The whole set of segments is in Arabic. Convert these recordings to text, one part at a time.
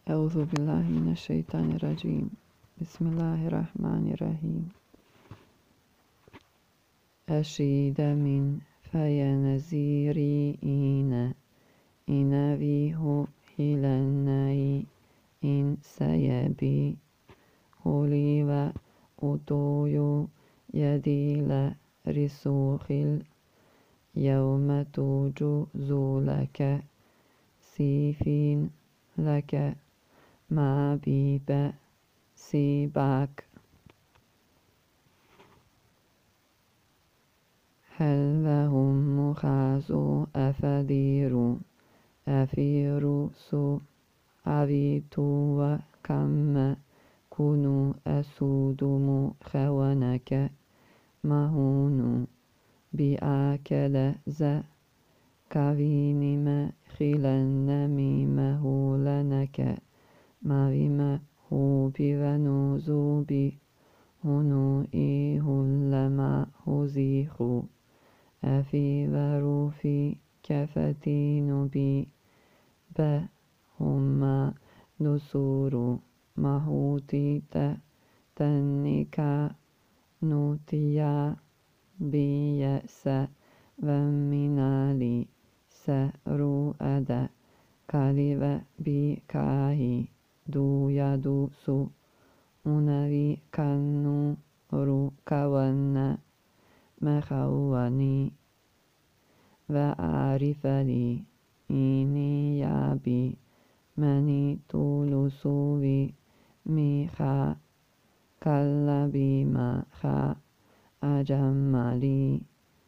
أعوذ بالله من الشيطان الرجيم. بسم الله الرحمن الرحيم. أشيد من فينزيري إنبيه هلناي إن سيبي هولي وأطوي يدي لرسوخ اليوم تجوز لك سيفين لك ما بيب سيباك هل لهم مخازو أفير سو أبيتو وكم كونوا أسود مخونك مهون بآكل ذا كابين مخلا ميمه لنك مريم هو بونوزو هنو لما هزيخو أفي وروفي كفتين بي بهما نسور مهوتي تنكا نوتيا بيأس ومنالي سرو أدا كاليب بكاهي دو يدو سو أنبي كالنور كوانا مخواني وأعرف لي إني يابي مني تولسو ميخا كالبي مخا أجمالي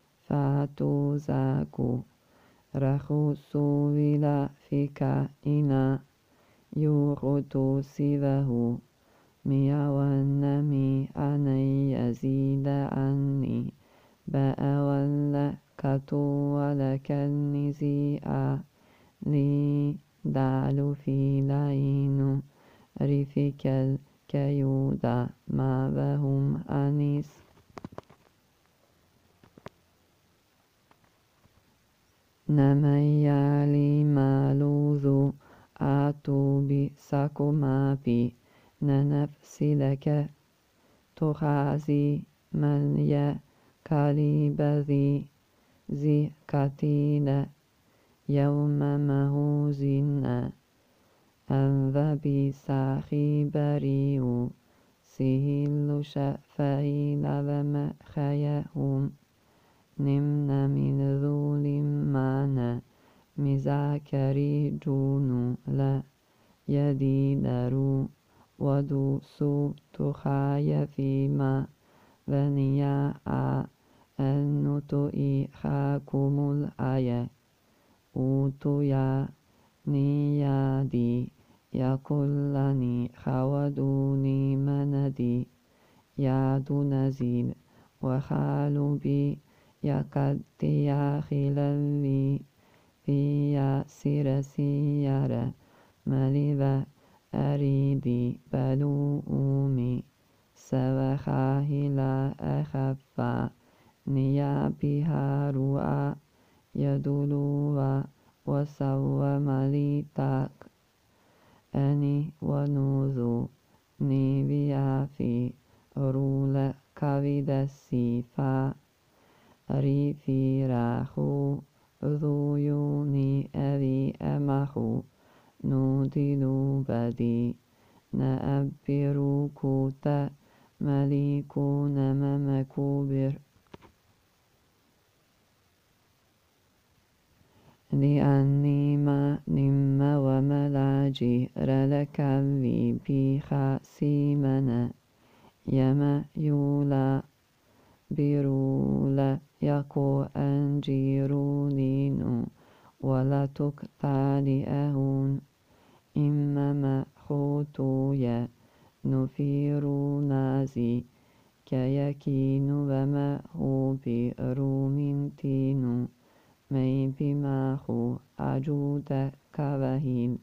فاتوزاكو رخصو ولا فيكا إنا يغتو سيبه ميوانمي أني يزيد عني بأول كتو ولك النزيع لي دعل في لعين رفك الكيودا ما بهم أنيس نميالي مالوذو آتو بساكو ما بي ننفسي لك تخازي من يكالي بذي زي كتيل يوم مهوزنا أنذبي ساخي بريو سهل شفايل ومخيهم نمنا من ذول معنا مذاكري جونو لا يدي درو ودوسو تخاي فيما ونيا أنتو إخاكم الآية أوتو يا نيادي يقولني خودوني مندي يادو نزيل وخالو بي يكدي يا خلوي في ياسر سيارة مليبا أريدي بلومي سوخاه لا أخفى نيابها رؤى يدلوا وسوى مليتاك أني ونوذو نيبيا في رول كبد السيفا ريفي راخو ذيوني أبي أمخو نودلو بدي نأبرو كوتا مليكو نممكوبر لأني ما نم وملاجي رلكبي بيخا سيمنا يما يولا بيرولا يكو أنجيرونينو ولا تكتالي أهون إمما خوتويا نفيرو نازي كيكينو وما هو برومنتينو مي بماخو أجود كوهين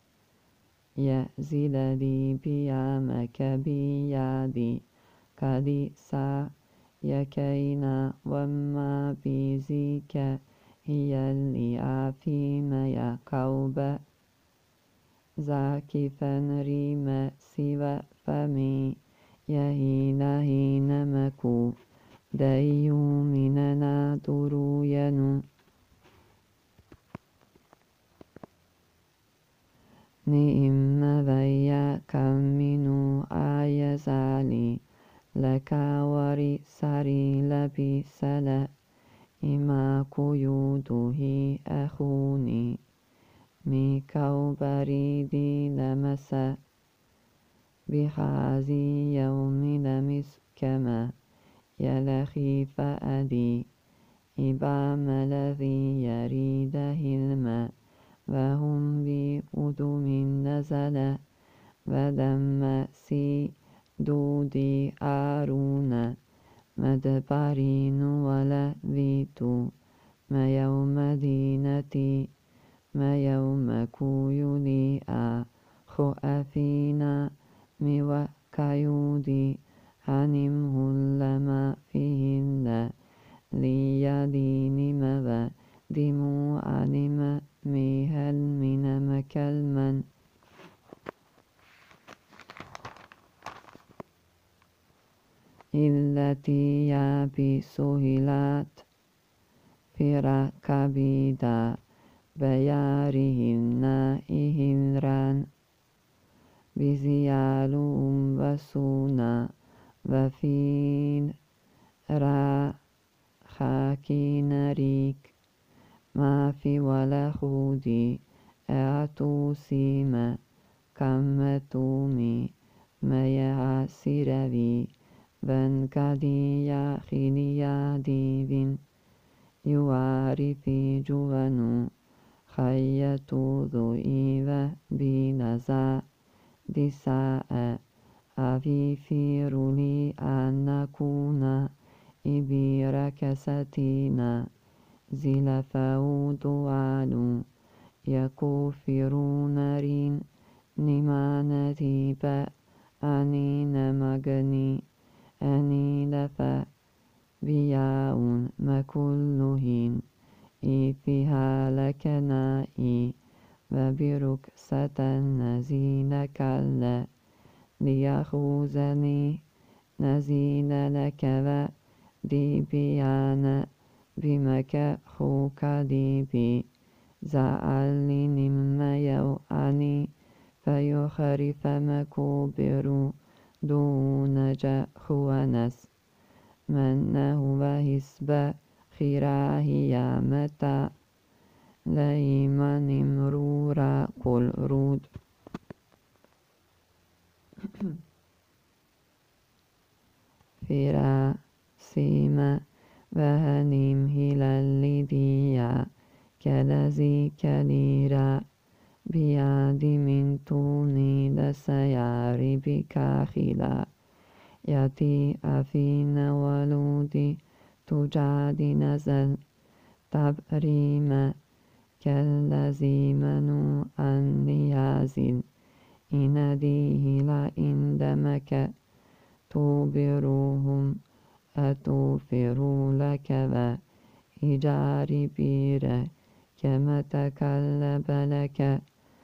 يزيد لي بيامك بيادي كدي سا يكينا وما بيزيك هي اللي عفيم يا كوبا زاكي فنريم سوى فمي يهينا هينمكو دايو مننا دروينو نئم ذيا كمنو آيزالي لكاوري ساري لبي سلا إما قيوده أخوني ميكاو بريدي لمسا بخازي يوم لمس كما يلخي فأدي إبام الذي يريده الماء وهم بأدم نزل ودم سي دودي آرون مدبرين ولا ذيتو ما يوم دينتي ما يوم كيولي أخو أثينا ميوا كيودي عنمه لما فيهن ليديني مذا دمو علم ميهل من مكلمن التي يابي سهلات فرا كبيدا بيارهن إهنران بزيالهم وسونا وفين را خاكين ريك ما في ولا خودي أعطو سيما كمتومي ما يعسربي بنكديا خينيا ديبين يوارثي جوانو خيتو ذو إيوة بنزا دساء أفيفير لي أن نكون إبيركستينا زلفاو دوالو يكوفرون رين نمانتي أنين مغني أني لفا بياون مكلهين إفها لكنائي وبركسة نزين كلا ليخوزني نزين لك وديبيان بمك خوك ديبي زعلني مما يوعني فيخرف مكوبر دون جخونس من هو هسب خراهي متى ليما نمرورا كل رود فرا سيما وهنيم هلال ديا كالذي كليرا بياد من توني لسياري بكاخلا ياتي أفين ولودي تجادي نزل تبريما كالذي منو أن يازل إنديه لا إندمك تبروهم أتوفروا لك وإجاري بير كما تكلب لك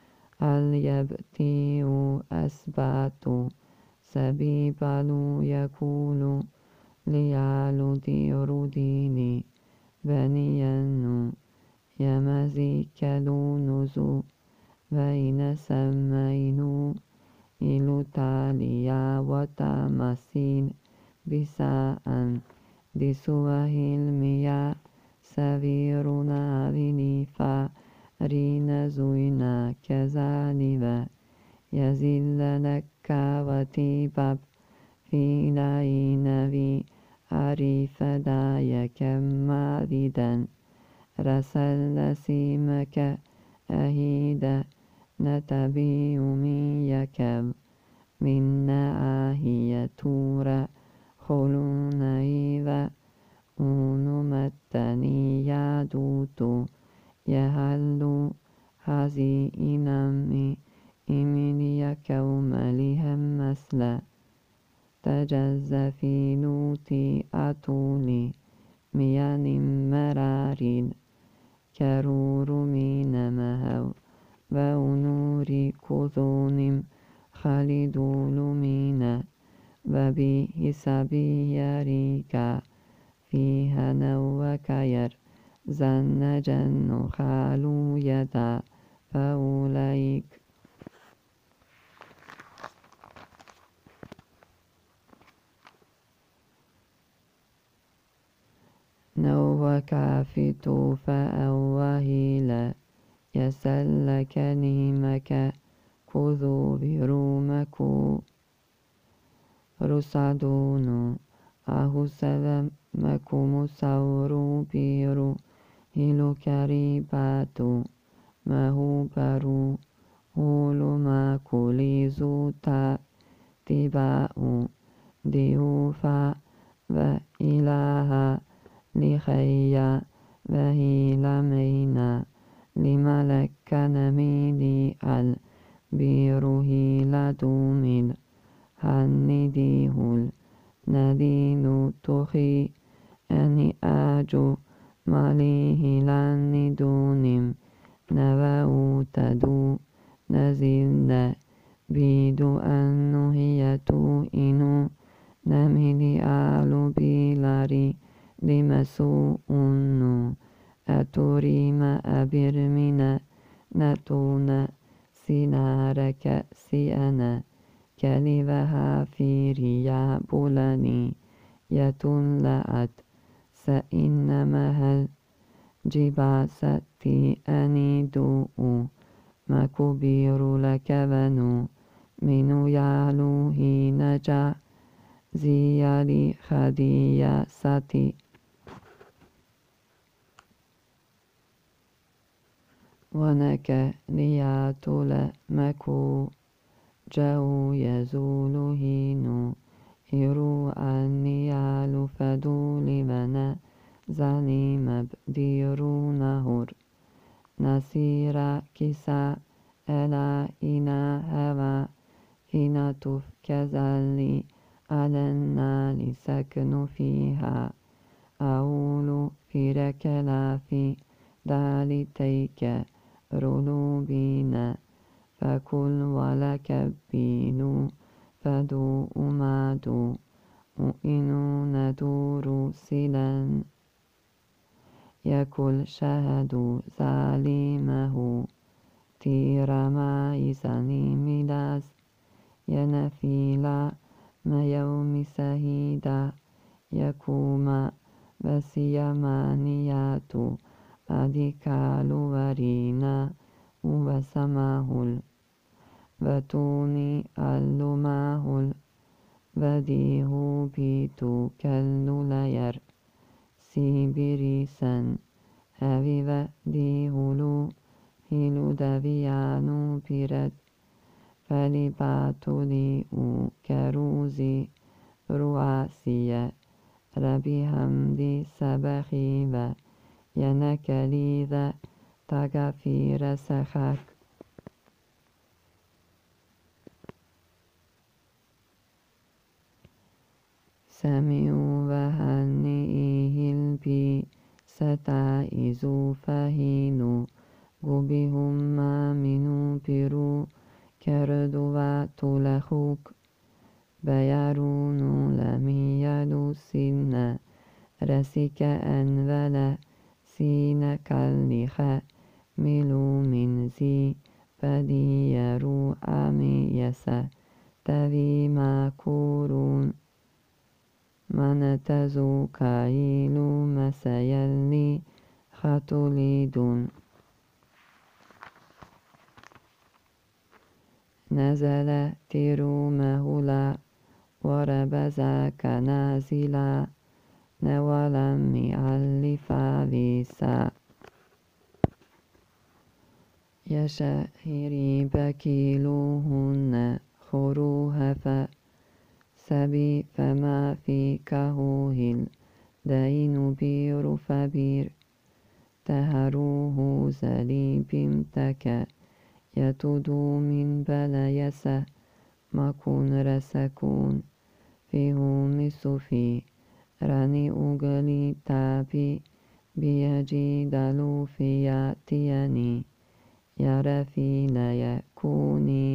اليبتي أسبات سبيبالو يقول ليالو ديرو ديني بنيانو يمزيك لونزو بين سمينو إلو تاليا وتمسين بساء دسوه المياه سفيرنا بنفا رين زوينا كذانبا يزل لك وتيباب في لين في عريف دايك ماردا رسل سيمك أهيدا نتبي ميكب من آهية تورا خلون إذا أنمتني يادوتو يهلو هذي إنمي إمني كوم لهم مسلا تجز في نوتي أطولي ميان مرارين كرور من مهو ونوري كوذون خالدون مينا وبحسابي يريكا فيها نوكير زن جن خالو يدا فأولئك نوكا فتو فأوهيلا يسلك نيمك كذو برومكو رصدون أهو سلمكم سورو بيرو هلو كريباتو مهو برو هولو ما كوليزو تا تباو ديوفا وإلها لخيا وهيلا مينا لملك نميدي البير هيلا دوميل هنديه الندين تخي أني آجو ماليه لاني دونم نباو تدو نزيد بيدو أنو هي تو إنو نميدي آلو بيلاري لمسو أنو أتوريما أبرمنا نتونا سنارك سيانا كلبها في ريا بولاني يتلأت سإنما هل جباستي أني دوء ما كبير لك بنو منو يعلو هينجا زيالي خديا ساتي ونك لياتل مكو جو يزول هينو إرو أني يالو فدول بنا زاني مبديرو نهر نسير كسا ألا إنا هوا إنا تف كزالي على النار سكن فيها أول في ركلا في دالتيك رلوبنا فكل ولك بينو فدو أمادو إنو ندور سلا يكل شهد ظالمه تير ما يساني ميلاس ينفيلا ما يوم سهيدا يكوما بسيمانياتو أديكالو ورينا وسماهل بتوني اللماهل بديه بيتو كالو لير سيبريسن هبي بديهلو هلو دبيانو بيرد فلباتو ليو كروزي رؤاسية ربي همدي سبخيبا ينكليذا تغفير سخاك سمعوا وهنئه البي ستائزوا فهينوا قبهم ما منو برو كردوا تلخوك بيرون لمي يدو سنة رسك أنولا سين كاللخ ملو من زي فديرو أمي يسا تبي ما كورون من تزو كايلو مسيلي خطوليدون نزل تيرو مهولا وربزاك نازلا نولا ميعلفا بيسا يشهري بكيلوهن خروها فسبي فما في كهوهل دين بير فبير تهروه زليب تكا يتدو من بلايسة مكون رسكون فيهم سفي راني أغلي تابي بيجيدلو فياتيني يرفي لا يكوني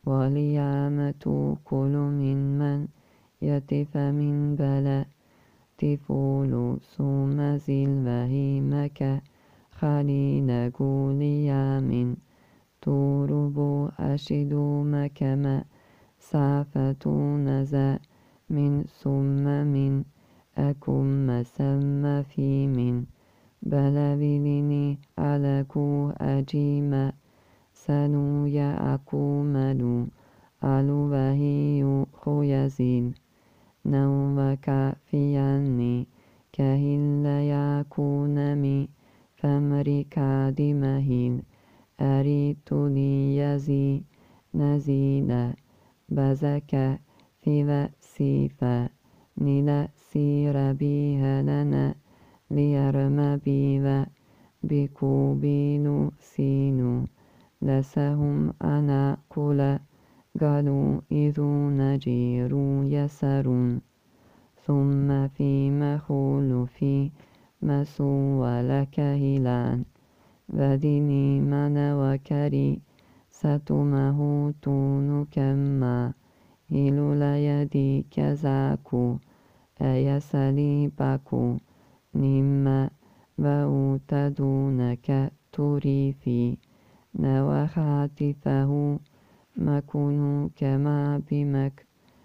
واليامة كل من يتف من بلاء تفول ثم زل بهيمك خليل قوليا من تورب أشد مكما سعفة نزا من ثم من أكم مسم في من بلبلني علىكو أجيما سنو يأكملو علو بهي خيزين نومك فيني كهل يكون مي فمركا دمهيل أريد ليزي نزيلا بزك في وسيفا نلا سير بها لنا ليرم بيوا بكوبينو سينو لسهم أنا كلا قالوا إذو نجير يسرون ثم في مخول في مسوى لك هلان وديني من وكري ستمه تون كما هلو ليدي كزاكو أيسلي باكو نما وأوتدونك تريفي نوخاتفه مكونو كما بمك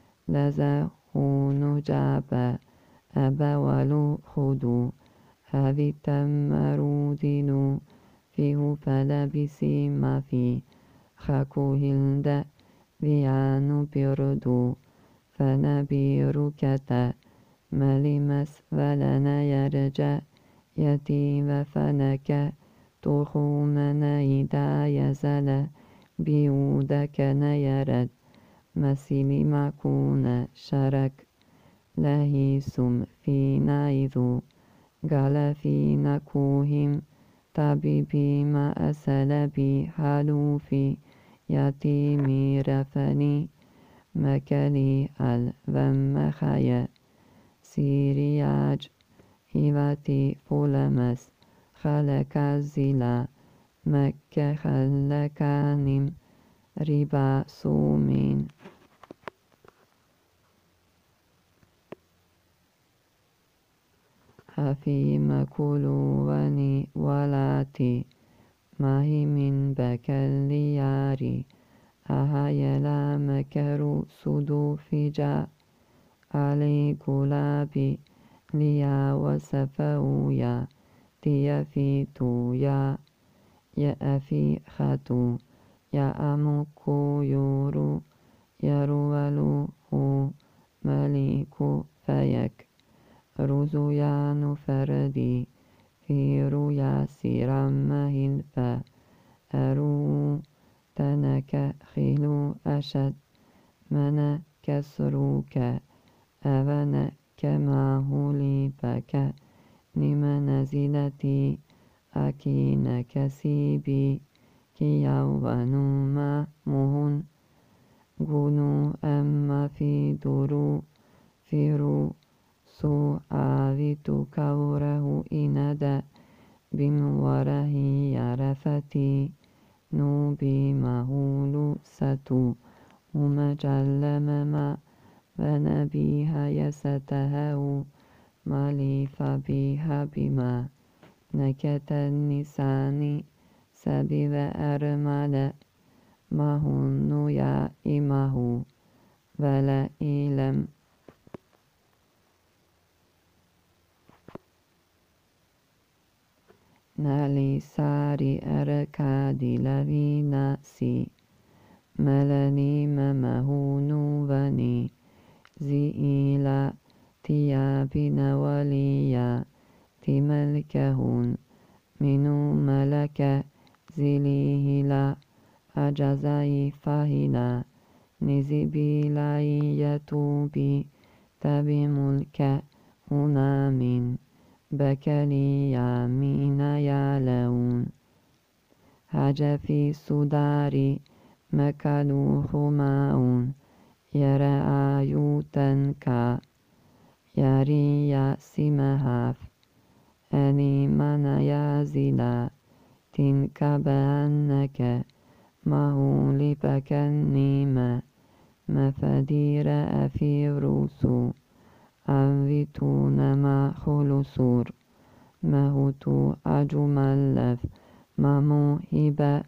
لزهون جابا أبولو خدو هذي تمرودينو فيه فلبسي ما في خاكو هلدا بيانو بيردو فنبيركتا ملمس ولنا يرجع يتي وفنك تخومنا إذا يزل بيودك نيرد مسيلي مكون شرك لهيسم في نايذو قال في نكوهم طبيبي ما أسل بي حلوفي يتيمي رفني مكلي الوم خيا سيرياج هيواتي فولمس خلق الزلا مكة خلقانم ربا سومين حفي مكلوني ولاتي ماهي من بكالياري أهيلا مكرو سدو فجا علي قلابي ليا وسفويا تيا في تويا يا أفي خاتو يا أمكو يورو يرولو هو مليكو فيك رزيان فردي في رؤيا سيرام هلفا أرو تنك خيلو أشد من كسروك أبنا كما هولي بك نما نزلتي أكين كسيبي كيوانو ما مهن قنو أما في درو فيرو سو آويتو كوره إندا بموره يرفتي نوبي مهولو ستو ومجلم ما ونبيها يستهو ماليفا بها بما نكت النسان سبب أرمل ما هن يا إمه ولا إلم نالي ساري أركادي لبيناسي ملني ممهونو وني زئيلا تيابنا وليا تملكهون منو ملك زليهلا أجزاي فهلا نزبي لاي يتوبي تبي ملك هنا من بكلي يامين يالون هجا في صداري مكانو خماون يرى آيوتنكا يري ياسمهاف أني من يازلا تنك بأنك mahu lipakanima mafadira afirusu avituna ma khulusur mahutu ajumalaf mamu hiba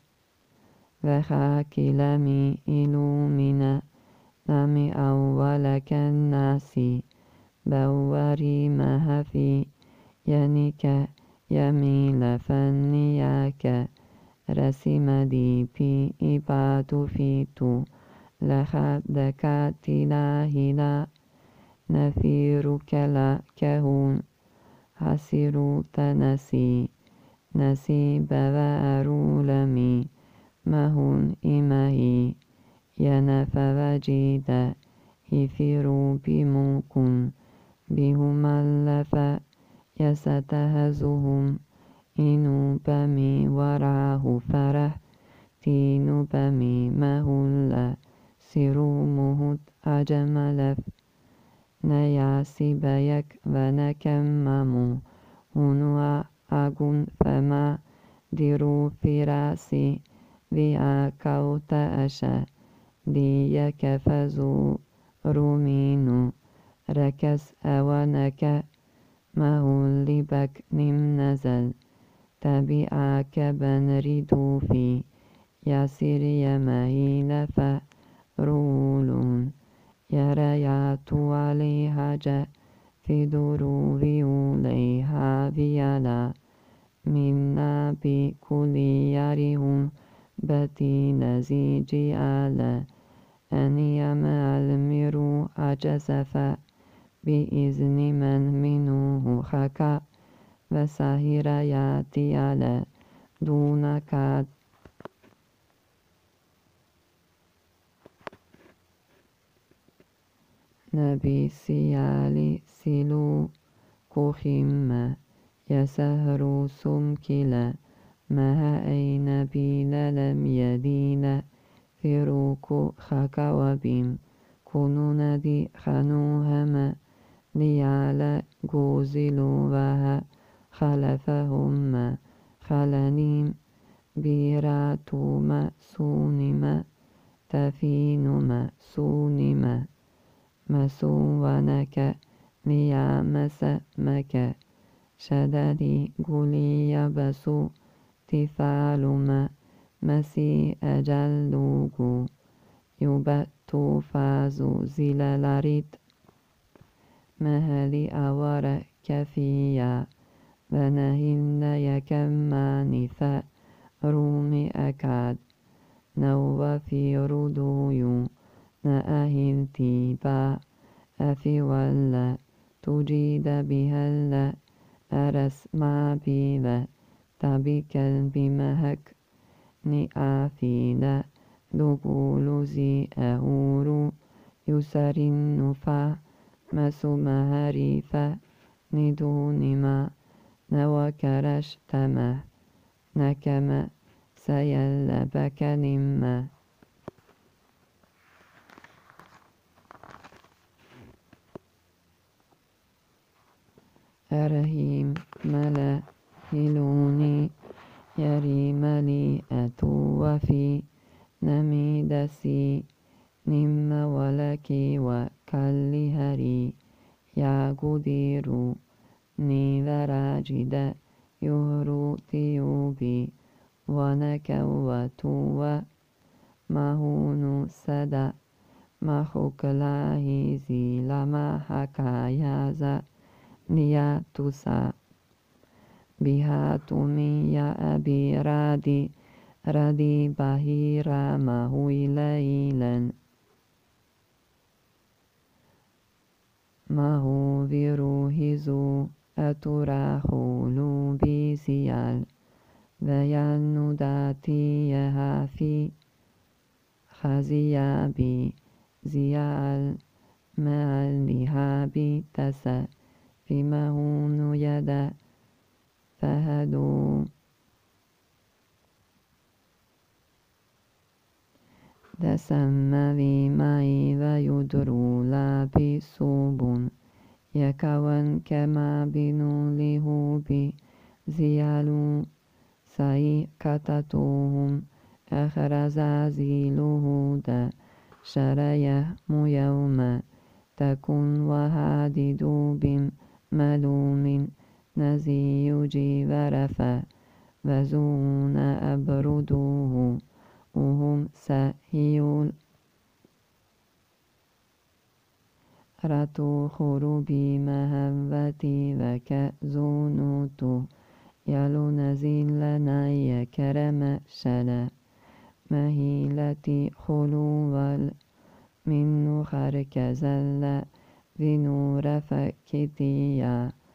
vahakilami ilumina nami awwalakan nasi bawari mahafi yanika yamila fanniyaka rasimadi pi ibadu fitu lahadakati lahila nafiruka la kahun hasiru tanasi nasi bawa arulami mahun imahi yanafawajida hifiru bimukun bihumallafa yasatahazuhum inubami warahu farah tinubami mahulla sirumuhut ajamalaf nayasibayak vanakamamu hunua agun fama diru firasi via kauta asha diyakafazu ruminu rakas awanaka mahulibak nimnazal tabi'aka banridu fi yasir yamahilafa rulun yarayatu alihaja fidururi ulayha viyala minna bi kulli yarihun batina ziji ala aniyama almiru ajasafa biizni man minuhu khaka wasahira yati ala dunaka nabi siyali silu kuhimma yasahru sumkila maha aina bila lam yadina firuku khakawabim kununadi khanuhama liyala guzilu waha khalafahumma khalanim biratuma sunima tafinuma sunima masuwanaka liyamasa maka shadadi guliya basu tifaluma masi ajallugu yubatu fazu zilalarit mahali awara kafiya vanahinna yakamanifa rumi akad nawa fi ruduyu na ahintiba afi walla tujida bihalla aras ma bila tabikal bimahak ni afila duguluzi ahuru yusarin nufa masumaharifa nidunima nawakarash tamah nakama sayallabaka nimma arahim mala hiluni yarimali atuwafi namidasi nimma walaki wa kallihari yagudiru nivarajida yuhru tiyubi wanakawatuwa mahunu sada mahuklahi zilama hakayaza niyatusa bihatumi ya abi radi bahira mahui laylan mahu viruhizu aturahulu bisiyal vayanudati yahafi khaziyabi ziyal ma'alihabi tasa fimahunu yada fahadu dasamma vimai vayudru labi subun yakawan kama binulihubi ziyalu sai katatuhum خرزازيله دا شريه يوما تكن وهادد بملوم نزي جبرفا وزون أبردوه وهم سهيول رتو خروبي مهبتي وكزونوتو يلو نزيل لنا يكرم شلا مهيلتي خلو منو خركزل ذنور فكتيا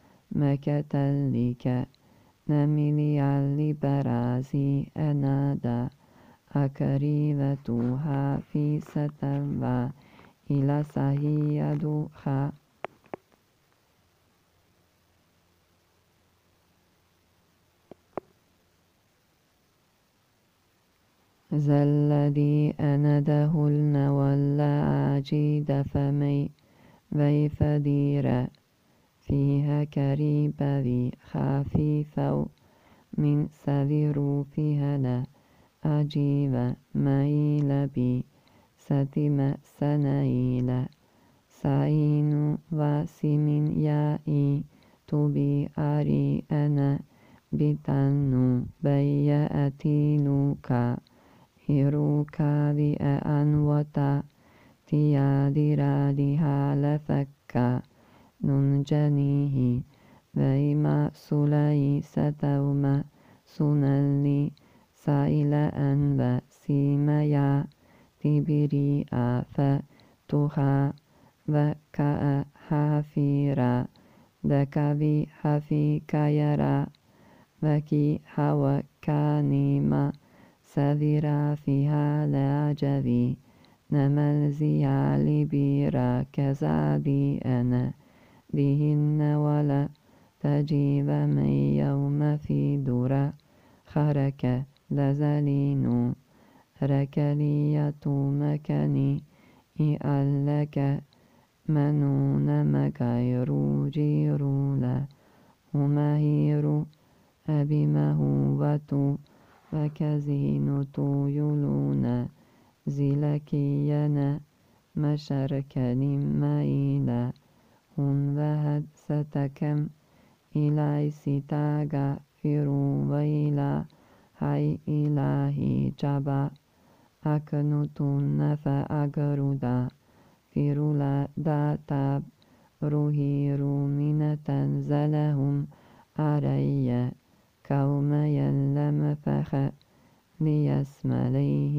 مكتلك نملي علي برازي أنادا أكريبتها في ستبع إلى سهيدوخا زلدي أنده النولا عجيد فمي ويفدير فيها كريبا خفيفا من سذرو فيها لا أجيب ميل بي ستم سنيل سعين واسمين يائي تبي أري أنا بتنو بيأتينوكا هيروكا بأن وتا تيادرا لهالفكا ننجنيه ويما سلي ستوما سنلي سائلا وسيميا تبري فتخا وكأ حفيرا دكبي حفيك يرى وكي حوكانيما سذرا فيها لعجبي نمل زيالي بيرا كزادي أنا بهن ولا تجيب من يوم في درا خرك لزلينو ركلية مكاني إألك منون مكيرو جيرولا همهيرو أبمهوبة وكزين طيلونا زلكينا مشركن ميلا هن وهد ستكم إلي ستاغا فرو ويلا هاي إلهي جبا أكنتن فأجردا فرولا داتاب روهي رومنا تنزلهم علي كوم يلم فخ ليسمليه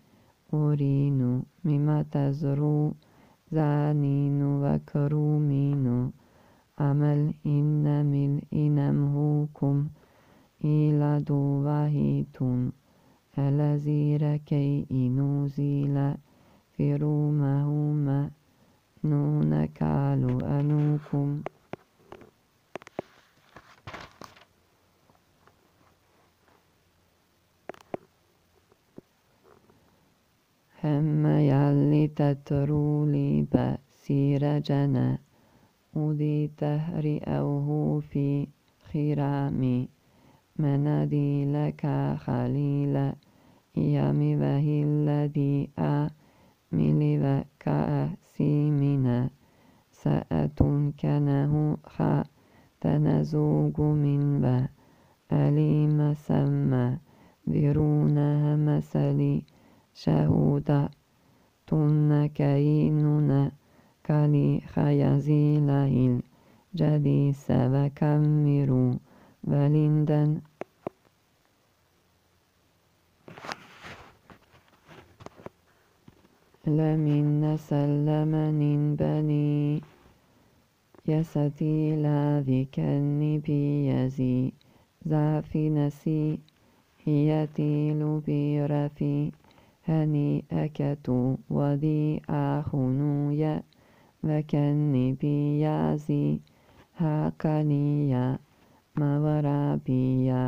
أورينو مما تزرو زانين وكرومينو عمل إن مل إنمهوكم إلى دوهيتون الذير كي إنوزيل فرومهما نون كالو أنوكم هم يلي تترولي بسير جنا أودي تهري أوه في خرامي منادي لك خليل يامي وهي الذي أملي وكأسيمنا سأتنكنه خا تنزوج من وأليم سما ذرونها مسلي شهودا تنكيننا كلي خيزيله الجديس وكمروا ولندن لمن سلمن بني يستي لاذي كالنبي يزي زافي نسي يتيل برفي هني أكتو ودي أخنويا وكالنبي يزي هاكنيا مورابيا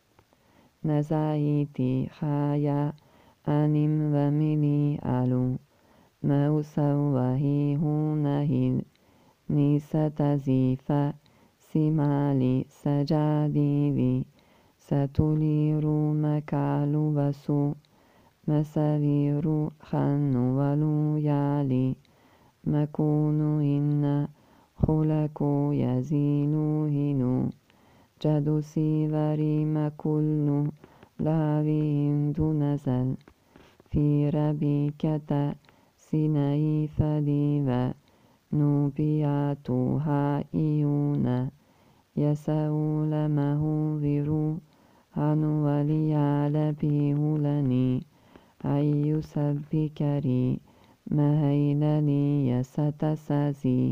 نزايتي خايا أنم وملي ألو موسوه هونهل نيسة زيفا سمالي سجاديبي ستلير مكالو بسو مثلي روحا ولو يعلي مكون إن خلقو يزيلو هنو جدو سيفري مكلو لابين دونزل في ربيكة سيناي فديفا نوبياتو هايونا يسأو لمه ذرو عنو وليعلى بيهولني أي سبكري مهيلني يستسازي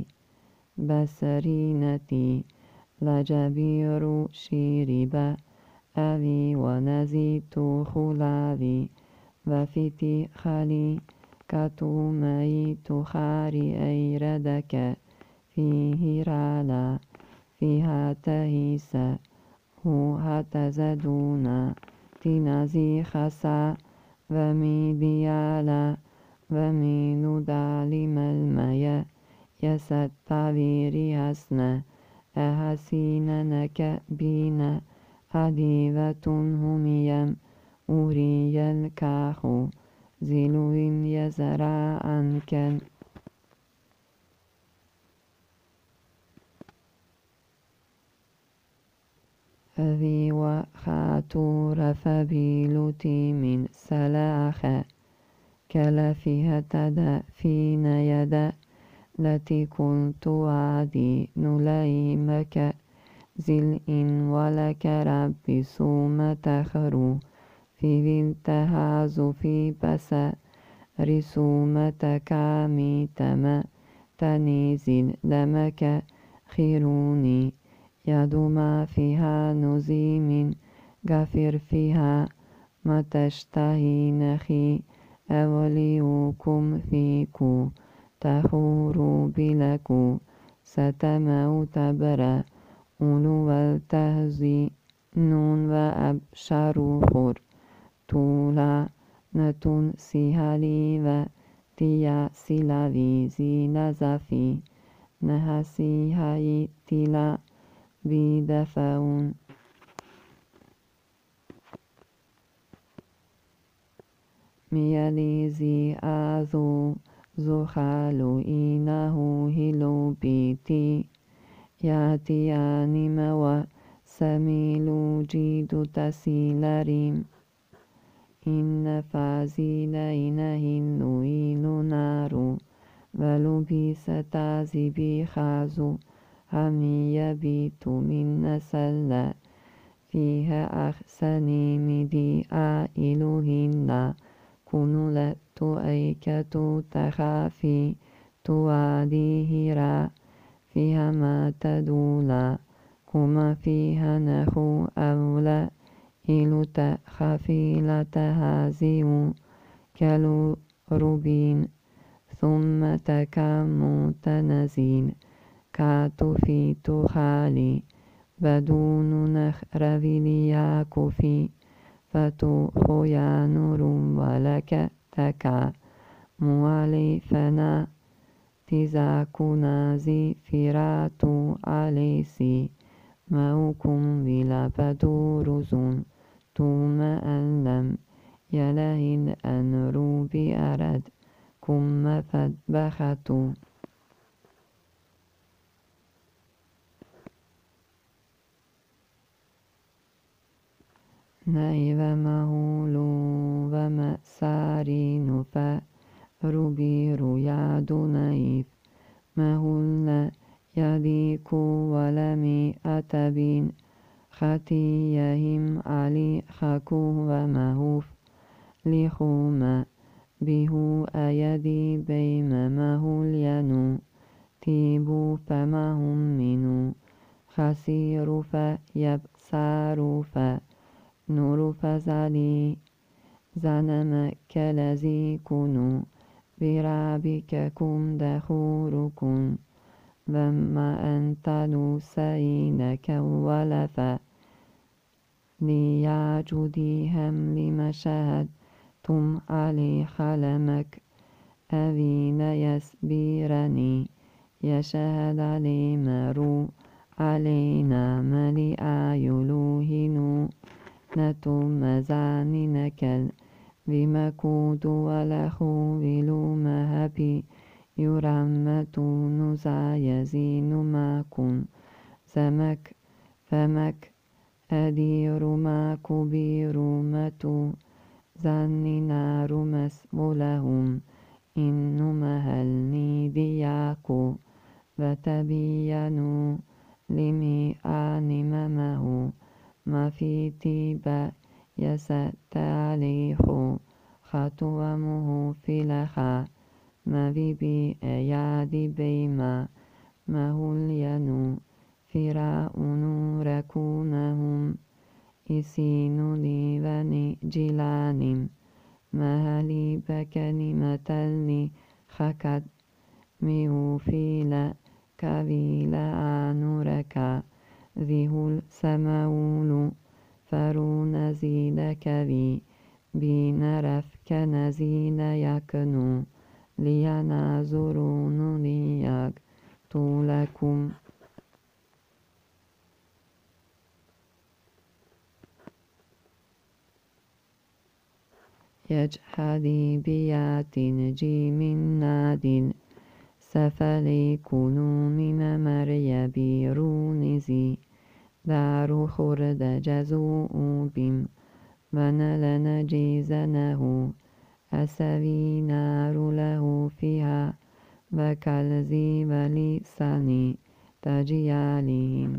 بسرينتي لجبير شيربا أبي ونزيت خلابي وفتي خلي كتومي تخاري أيردك فيه رالا فيها تهيسا هو هتزدونا تنزي خسا ومي ديالا ومي ندالي ملميا يسد طويري حسنا أحسيننك بينا أديوة هميم أوري الكاخو زلو يزرع عنك ذي وخاتور فبيلوتي من سلاخة كلفها تدا فين يدا التي كنت وعدي نليمك زل إن ولك ربي سوم تخرو في التهاز في بسا رسومتك ميتما تنزل دمك خيروني يدما فيها نزيم غفر فيها ما تشتهي نخي أوليكم فيكو تخوروا بلكو ستمو تبرا أولو التهزي نون وأبشروا خور تولا نتون سيهالي وتيا سيلاوي زينا زفي نهسي هاي تيلا بدفعون مياليزي آذو زخالو إنه هلو بيتي ياتياني موا سميلو جيدو تسيلاريم إن فازيلين هلو إلو نارو ولو بيستازي بيخازو همي يبيت من نسل فيها أحسني مدي آئلهن كنو لتو أيكتو تخافي تواديه را فيها ما تدولا كما فيها نخو أولا إلو تخافي لتهازيو كالو ربين ثم تكامو تنزين كاتو في تخالي بدون نخربي لياكو في فتو خويا نور ولك تكا موالي فنا تزاكو نازي فراتو عليسي موكم بلا بدورزون توم ألم يلهن أنرو بأرد كم فدبختو نيف مهولو ومأسارين فربيرو يادو نيف مهولنا يديكو ولمي أتبين ختيهم علي خكو ومهوف لخوما بهو أيدي بيم مهول ينو تيبو فمهم منو خسير فيبسار نور فزالي زنم كلزي كنو برابككم دخوركم وما أنتلو سينك ولفا ليعجديهم لمشهد تم علي خلمك أبين يسبيرني يشهد علي مرو علينا ملئ يلوهنو نتم مزاننك ومكود ولخو ولو مهبي يرمت نزع يزين ماكن زمك فمك أدير ما كبير متو زني نار مسبولهم إن مهلني دياكو وتبينوا لمي آنممه ما في تيبا يستعليح خطومه في لخا ما بي أيادي بيما ما هلينو فراؤن ركونهم إسين ليوني جيلانم مهلي بكلمتلني خكت ميوفيلا كبيلا آنوركا ذيه السماول فرون زيد كبي بينرف كنزيد يكنو لينازرون ليك طولكم يجحدي بيات جيم نادين سفلي كونو من مريا بيرونزي دار خرد جزوء بم ونلن جيزنه أسوي نار له فيها وكالزي ولساني تجيالهم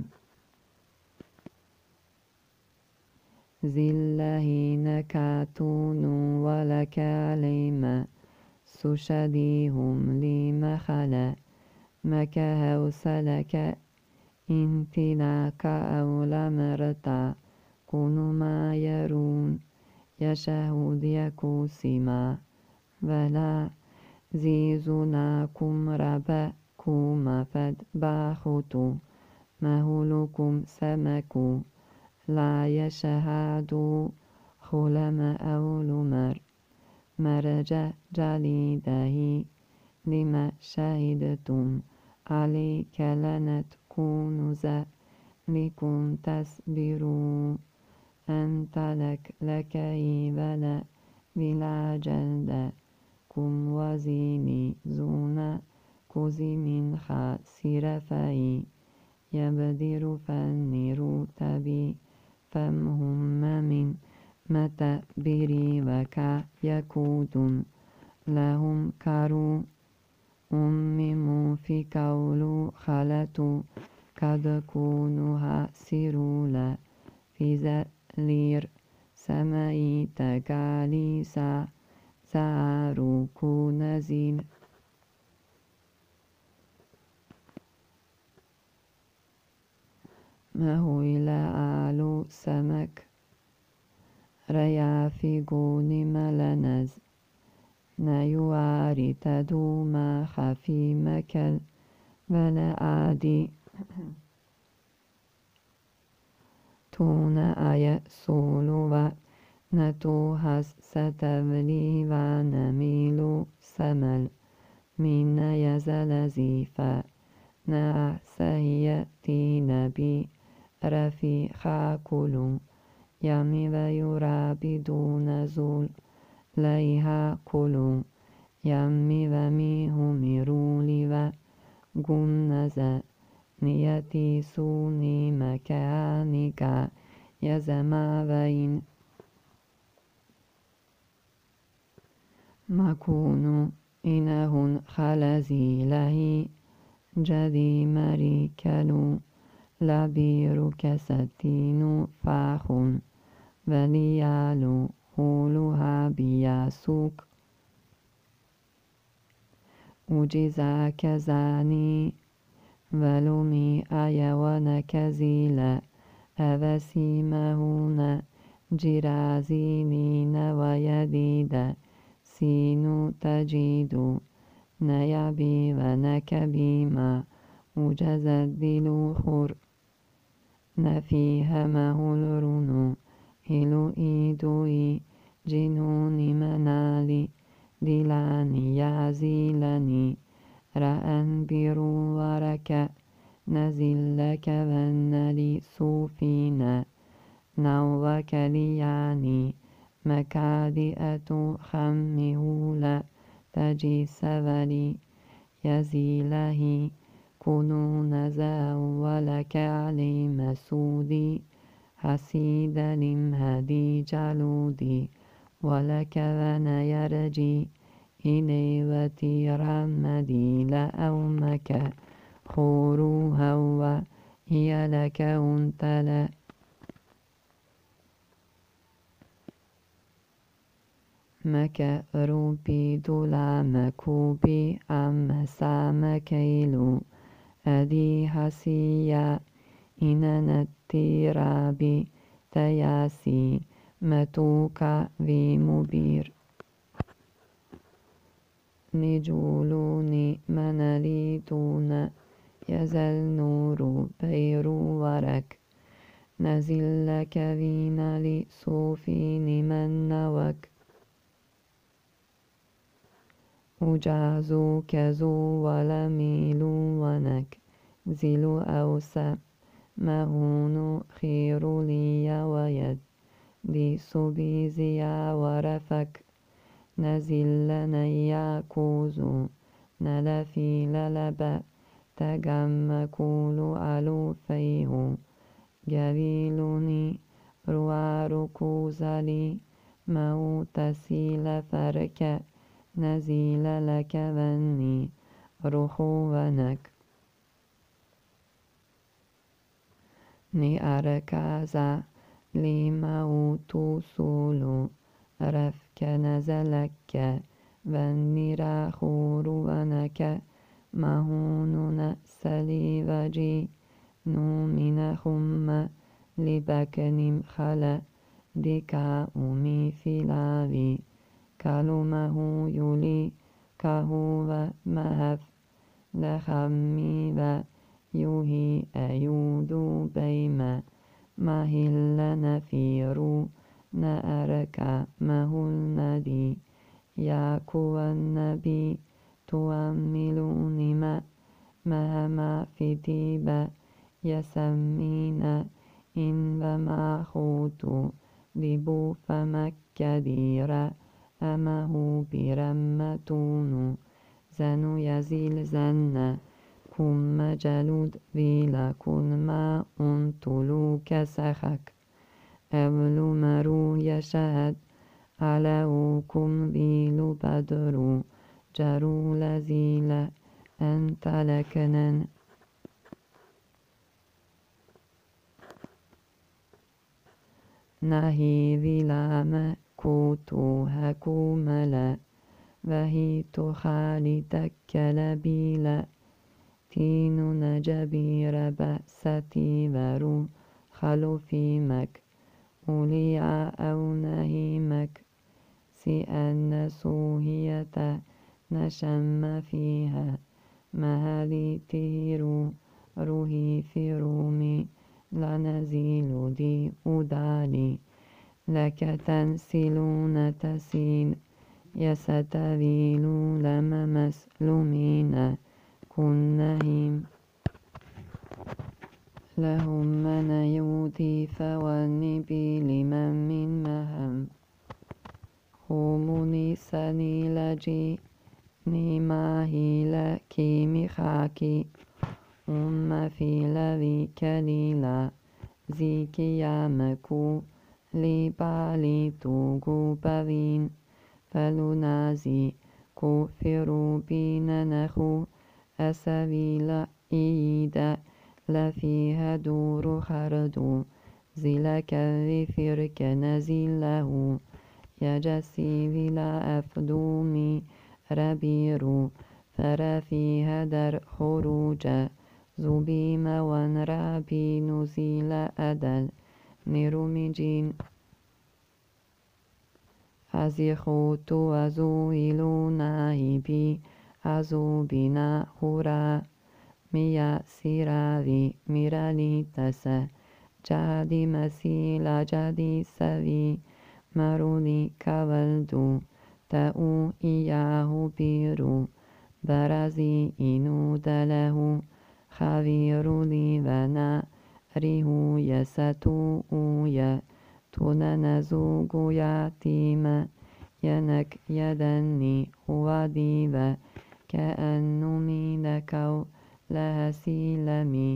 زلهين كاتون ولك عليما سشديهم لمخلا مكهو سلك انتلاك أو لمرتا كونوا ما يرون يشهد يكوسما ولا زيزناكم ربكم فدباختو مهلكم سمكو لا يشهد خلم أول مرج جليده لما شهدتم عليك لنت كنوز لكم تسبروا أنت لك ولا بلا جلد كم وزيني زونا كوزي من خاسر فاي يبدر فالنير تبي فمهم من متبري وكا يكود لهم كارو أمموا في قول خلتو قد كونها سيرولا في زلير سماي تقاليسا سارو كونزين ما هو إلى آلو سمك ريا في قون ملنز نيواري تدوما خفي مكل ولا عادي تون آية سولو نتوهس ستبلي ونميلو سمل من يزل زيفا نعسيتي نبي رفيخا كلو يمي ويرابدون زول ليها كلو يمي وميهم رولي وقنزا نيتي سوني مكانيكا يزماوين مكونو إنهن خلزي لهي جدي مريكلو لبير كستين فاخن وليالو هولها بياسوك أجزا كزاني ولمي أيوان كزيلا أبسيمهون جرازينين ويديدا سينو تجيدو نيبي ونكبيما أجزدلو خور نفيها مهلرونو هلو إيدوي جنوني منالي دلاني يعزيلني رأن بيرو وركا نزلك ونلي صوفينا نوك لياني مكادئة خمه لا تجي سبلي يزيله كنون ذا ولك علي مسودي حسيد لمهدي جلودي ولك ذن يرجي إلي وتير مدي لأومك خوروها وهي لك أنتلا مكروبي دولا مكوبي أم سام كيلو أدي حسيا إننا الترابي تياسي متوكا في مبير نجولوني مناليتون يزل نور بيرو ورك نزل لك فينا لصوفين من نوك أجازو كزو ولميلو ونك زلو أوسا مهون خير لي ويد دي سبيزيا ورفك نزل نيا كوزو نلفي للبا تجم كولو ألو فيه جبيلني روار كوزلي موت سيل فرك نزيل لك بني رخوانك ني أركازا لموت سولو رفك نزلك بني راخورونك مهون سلي وجي نومن خم لبكنم خلا ديكا أمي فيلاوي كلمه يولي كهو مهف لخمي ويوهي أيود بيما مهل نفيرو نأرك مهل ندي ياكو النبي تؤملوني ما مهما في ديبا يسمينا إن بما خوتو ديبو فمكديرا أمه برمتون زنو يزيل زن كم جلود فيلا كن ما أنتلو كسخك أبلو مرو يشهد علوكم فيلو بدرو جرو لزيل أنت لكنن نهي ذلام كوتو هكوملا وهيتو خالدك لبيلا تينو نجبير بأستي ورو خلوفي مك أوليا أو نهيمك سي أن سوهية نشم فيها مهلي تيرو روحي في رومي لنزيل دي أدالي لك تنسلون تسين يستويل لما مسلمين كنهم لهم من يودي فوالنبي لمن من مهم خموني سني لجي نماهي لكي مخاكي في لذي كليلا زيكي يامكو لبالي توغو بذين فلنازي كفروا بين نخو أسبيل إيدا لفيها دور خردو زلك ذفرك نزله يجسي بلا أفدومي ربيرو فرفيها در خروجا زبيم ونرابي نزيل أدل نرمجين أزيخوتو أزويلو ناهبي أزوبنا هورا ميا سيراذي ميرالي تسا جادي مسيلا جادي سوي مروني كوالدو تأو إياه بيرو برزي إنو دله خبير لي ونا ريه يستو يا تننزوج يتيما ينك يدني هو ديبا كأنه ميدكو لها سيلمي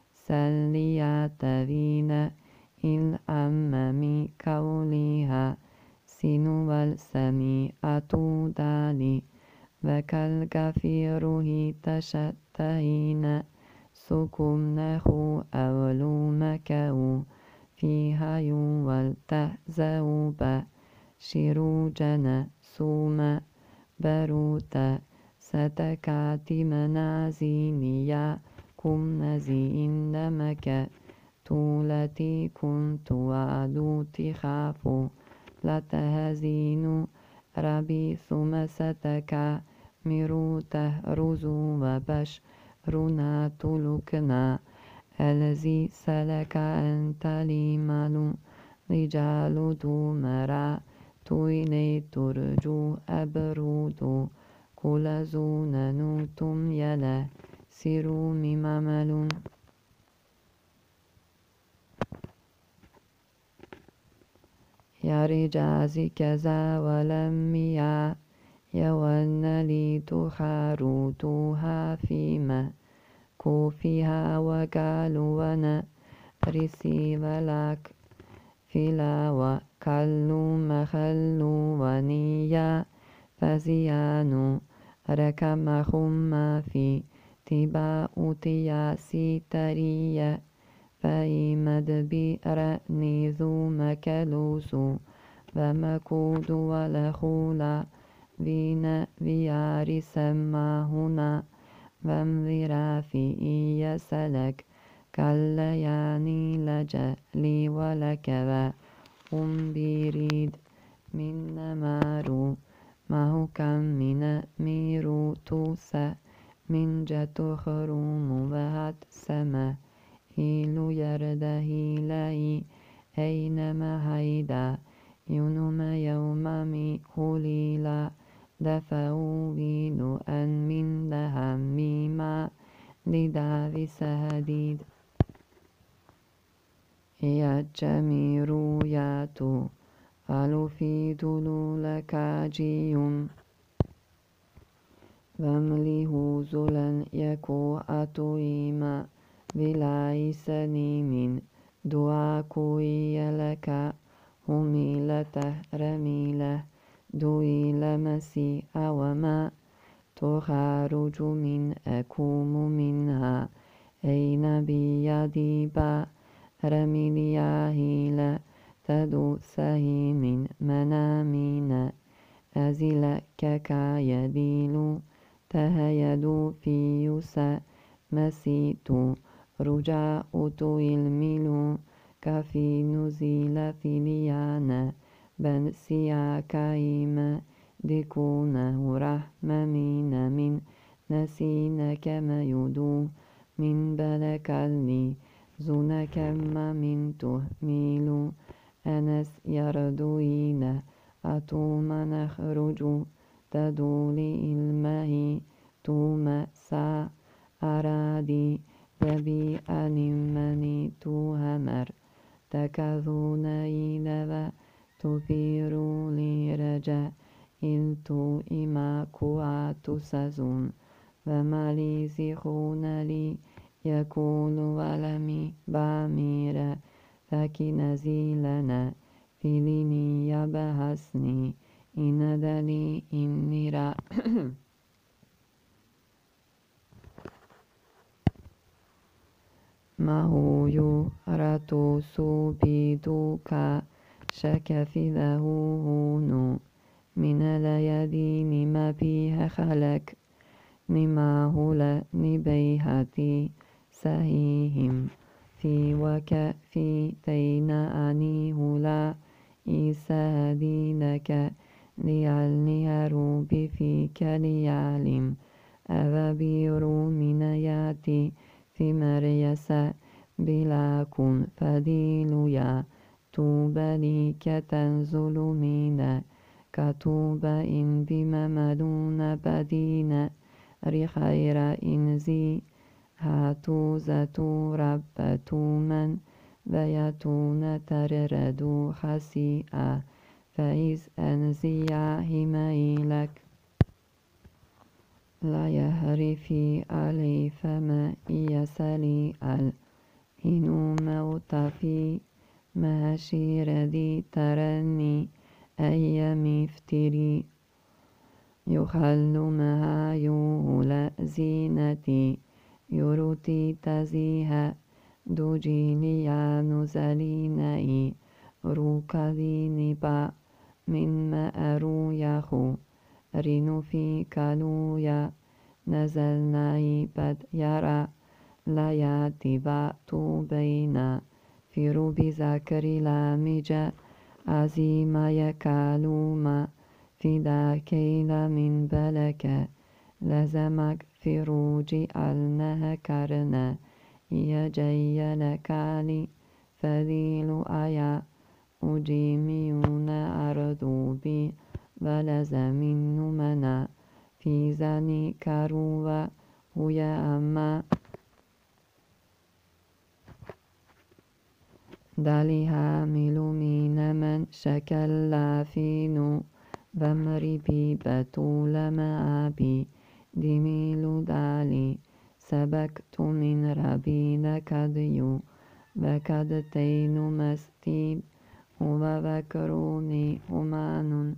سلياترين الأمامي كوليها سينو السمي أتودالي وكالكفيره تشتهين سكمنه أولومكه فيها يوالتهزوبا شروجنا سوما بروتا ستكاتي منازينيا كم نزين دمك تولتي كنت وعدوتي خافو لتهزين ربي ثم ستكا مروته رزو وبش رنا تلكنا الذي سلك أنت لي مالو رجال دومرا تويني ترجو أبرودو كل زوننو تم يلا سيرو مماملون يا رجازي كذا ولم يون لي تخاروتها فيما كوفيها وقالوا وانا رسي ولك فلا وكلو مخلو ونيا فزيانو ركم خما في تبا أتياسي تريا فإمد بأرني ذو مكلوسو ومكود ولخولا فينا فياري سما هنا وامذرا في يسلك كاللياني لجلي ولكذا بريد من نمارو ما هو كم من ميرو توسا من جتو خروم وهات سما هيلو يرده هيلاي أينما هيدا ينما يومامي خليلا دفعوا بينو أن من دهمي ما لدافي سهديد يا جميرو ياتو قالوا في دلولك جيوم وامليه زلا يكو أتويما بلايسني من دعاكوي لك هميلته رميله دويل مسيء وما تخرج من أكوم منها أين بيدي با رميليا هيلا تدوسه من منامين أزلك كيديل تهيدو في يسا مسيت رجاء الميلو كفي نزيل فيليانا بنسيا كايما ديكونه رحمة من نسينا كما يدو من بلكالني زونا كما من تهميل أنس يردوين أتوما نخرج تدولي الماء توما سا أرادي ذبي أنمني توهمر تكذون إلى تثيروا لي رجاء إلتو إما كوات سزون ومالي زيخون لي يقول ولمي باميرا فكي نزيلنا فيليني يبهسني إن دلي إني را ما هو يراتو سوبيدوكا شك في له هونو من اليدين ما فيها خلق نما هلا نبيهتي سهيهم في وكفي تين أني هلا إسادينك ليعلني روبي فيك ليعلم أذبير من ياتي في مريسا بلاكم فديليا توبلي كتنزل مينا كتوبا إن بممدون بدينا رخير إنزي هاتو زتو ربتو من ويتون تردو خسيئة فإذ أنزيا هميلك لا يهرفي علي فما يسلي الهنو موت في مهشير دي ترني أي مفتري يخل مها يولى زينتي يروتي تزيها دوجيني يا نزليني روكاليني با من ما أرو يخو رينو في كالويا نزلناي بد يرى لا ياتي باتو بينا في روبي ذاكري لامجا عزيما يكالوما في داكيلا من بلك لزمك في روجي ألنها كرنا يجي لكالي فذيل آيا أجيميون أردوبي ولزمين منا في زني كروة هي أما دالها ملومين من شكل لافينو بمري بي بتول مآبي دميلو دالي سبكت من ربين كديو وكدتين مستيب هو وكروني همان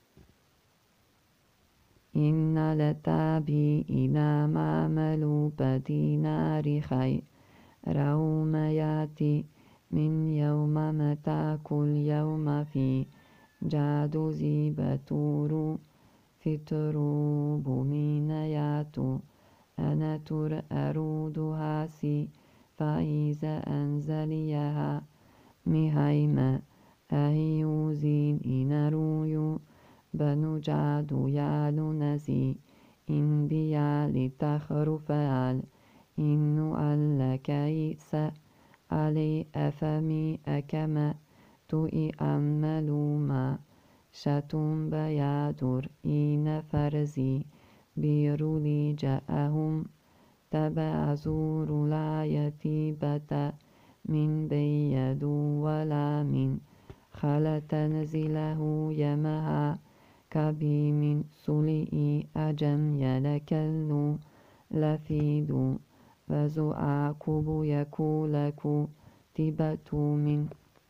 إن لتابي إلى معمل بدينار خير روم ياتي من يوم متى كل يوم في جادو زيبتورو في تروب من ياتو أنا تر أرود هاسي فإذا أنزليها مهيما أهيوزين إنرويو بنو جادو يالو نزي إن بيالي تخرفال إنو ألا كيس علي أفمي أكما توئي أملوما شتم بيادر إن فرزي بيرولي جاءهم تبعزور لا يتيبة من بيدو ولا من خل تنزله يمها كبي من سلئي أجم يلكلو لفيدو وزو أعكب يكولك تبت من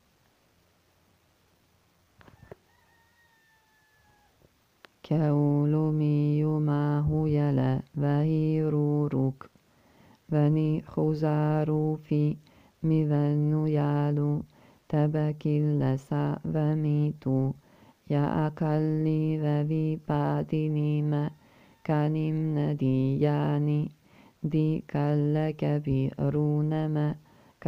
كولمي معه يلا وهيرورك وني خزارو في مذن يالو تبكي لسا وميتو يا أكلي وفي بادني ما كانم ندياني دي كالك بيرون ما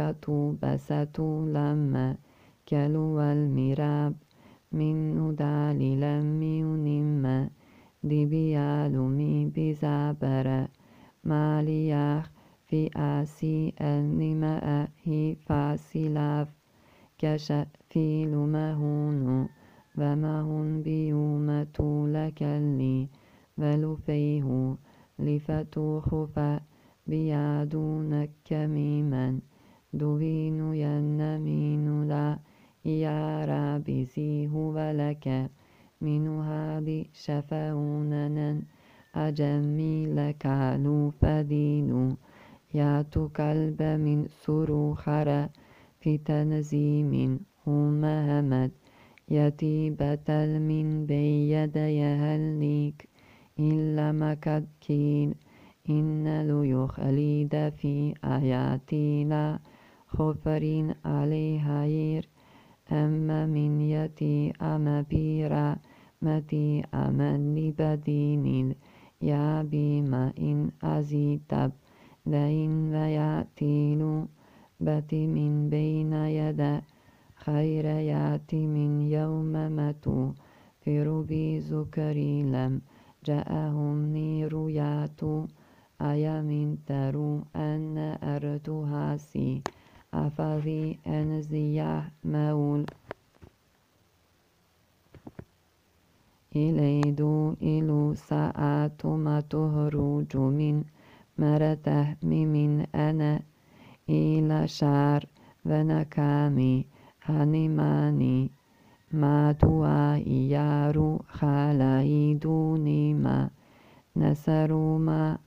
كتوبستو لما كلو المراب من دالي لم ينم دي بيالومي بزابر مالياخ في آسي النماء هي فاسلاف كشفيل مهون ومهون بيومة لكلي ولفيه لفتوخف بيادونك كميما دوين ينمين لا يارا بزيه ولك من هذه شفاوننا أجمي لكالو فدينو ياتو كلب من سروخر في تنزيم هم همد يتيبة من بيدي هليك إلا مكدكين إن لو يخلد في آياتي لا خفرين عليها ير أما من يتي أما بيرا متي أمن لبدين يا بما إن أزيتب لئن ويأتيلو بتي من بين يدا خير ياتي من يوم متو في ربي زكري لم جاءهم نير ياتو أيا من ترو أن أرتها سي أفذي أنزياه مول إليدو إلو ساعات ما تهرج من مرته من أنا إلى شعر ونكامي هنماني ما توا إيارو خالاي دوني ما نسرو ما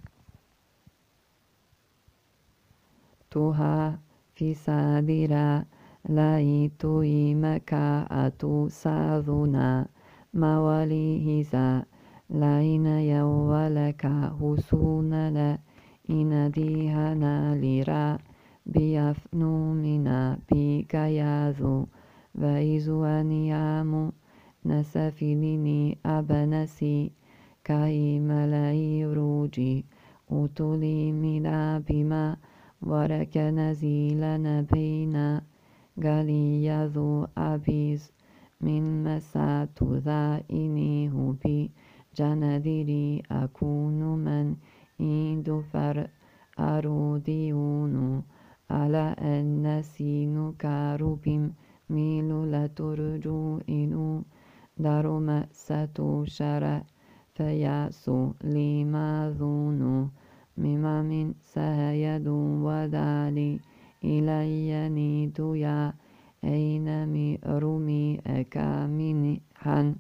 توها في سادرا لايتو إمكا أتو ساذنا موالي هزا لاين يولك حسونا إن ديهنا لرا بيفنو منا بيكياذو وإذو أنيامو نسفلني أبنسي كاي ملاي روجي أتولي منا بما ورك نزيلنا بينا غالياذو أبيز من مسات ذا إنيه بي جندري أكون من إيد فر أروديون على النسين كاروبيم ميلو لترجو إنو دارو مأساتو شرع فياسو لما ذونو مما من سهيدو ودالي إلي نيدو يا أين مي رمي أكامني حن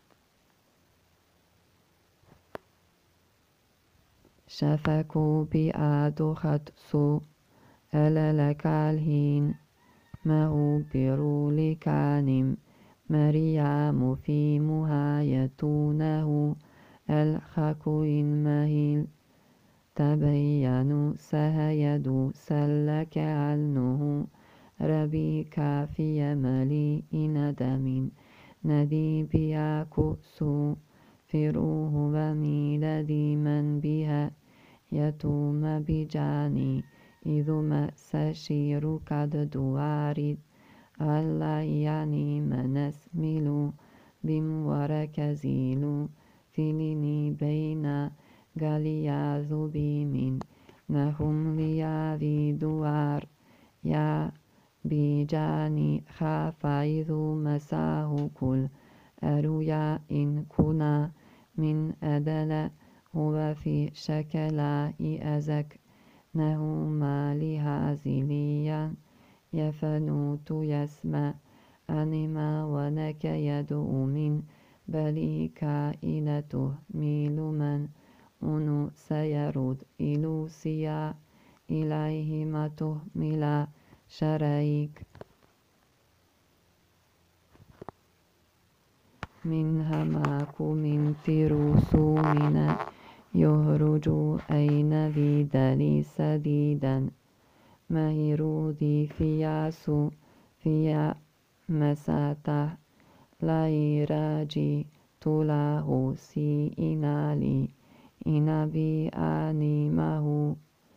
شفكوا بآدو خدسو ألا لك الهين ما هو برولي كانم مريم في مهايتونه الخكو إن مهيل تبينوا سهيدو سلك عنه ربي كافي ملي ندم ندي بيا كؤسو فروه وميلدي من بها يتوم بجاني إذ مأس شير قد دوارد ألا يعني منسمل بم وركزيل فيلني بين غالياذ بمن نهم لياذي دوار يا بجاني خافيذ مساه كل أرويا إن كنا من أدل هو في شكلا أزك نهما لهازليا يفنوت يسمع أنما ونك يدعو من بلي كائنته ميل من أنو سيرد إلوسيا إليه ما تهمل شريك منها ماكو من تروسو من يهرج أين ذي سديدا مهرودي فياسو فيا مساته لايراجي تلاه سي إنالي إنبي آنيمه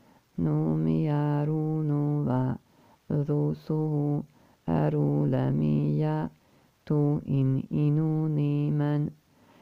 نوميارونو وذوسه أرولميا تو إن إنوني من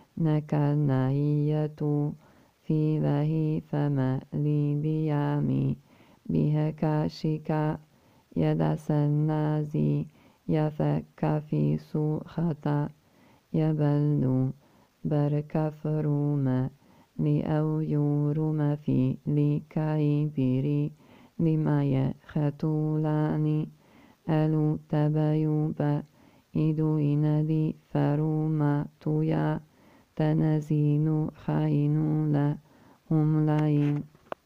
نكنهية في وهي فما لي بيامي بها كاشكا يدس النازي يفك في سوخة يبلو برك فروما لأو يورم في لكاي بري لما يختولاني ألو تبيوبا إدو إندي فروما تويا تنزين خاينو لا هم لاين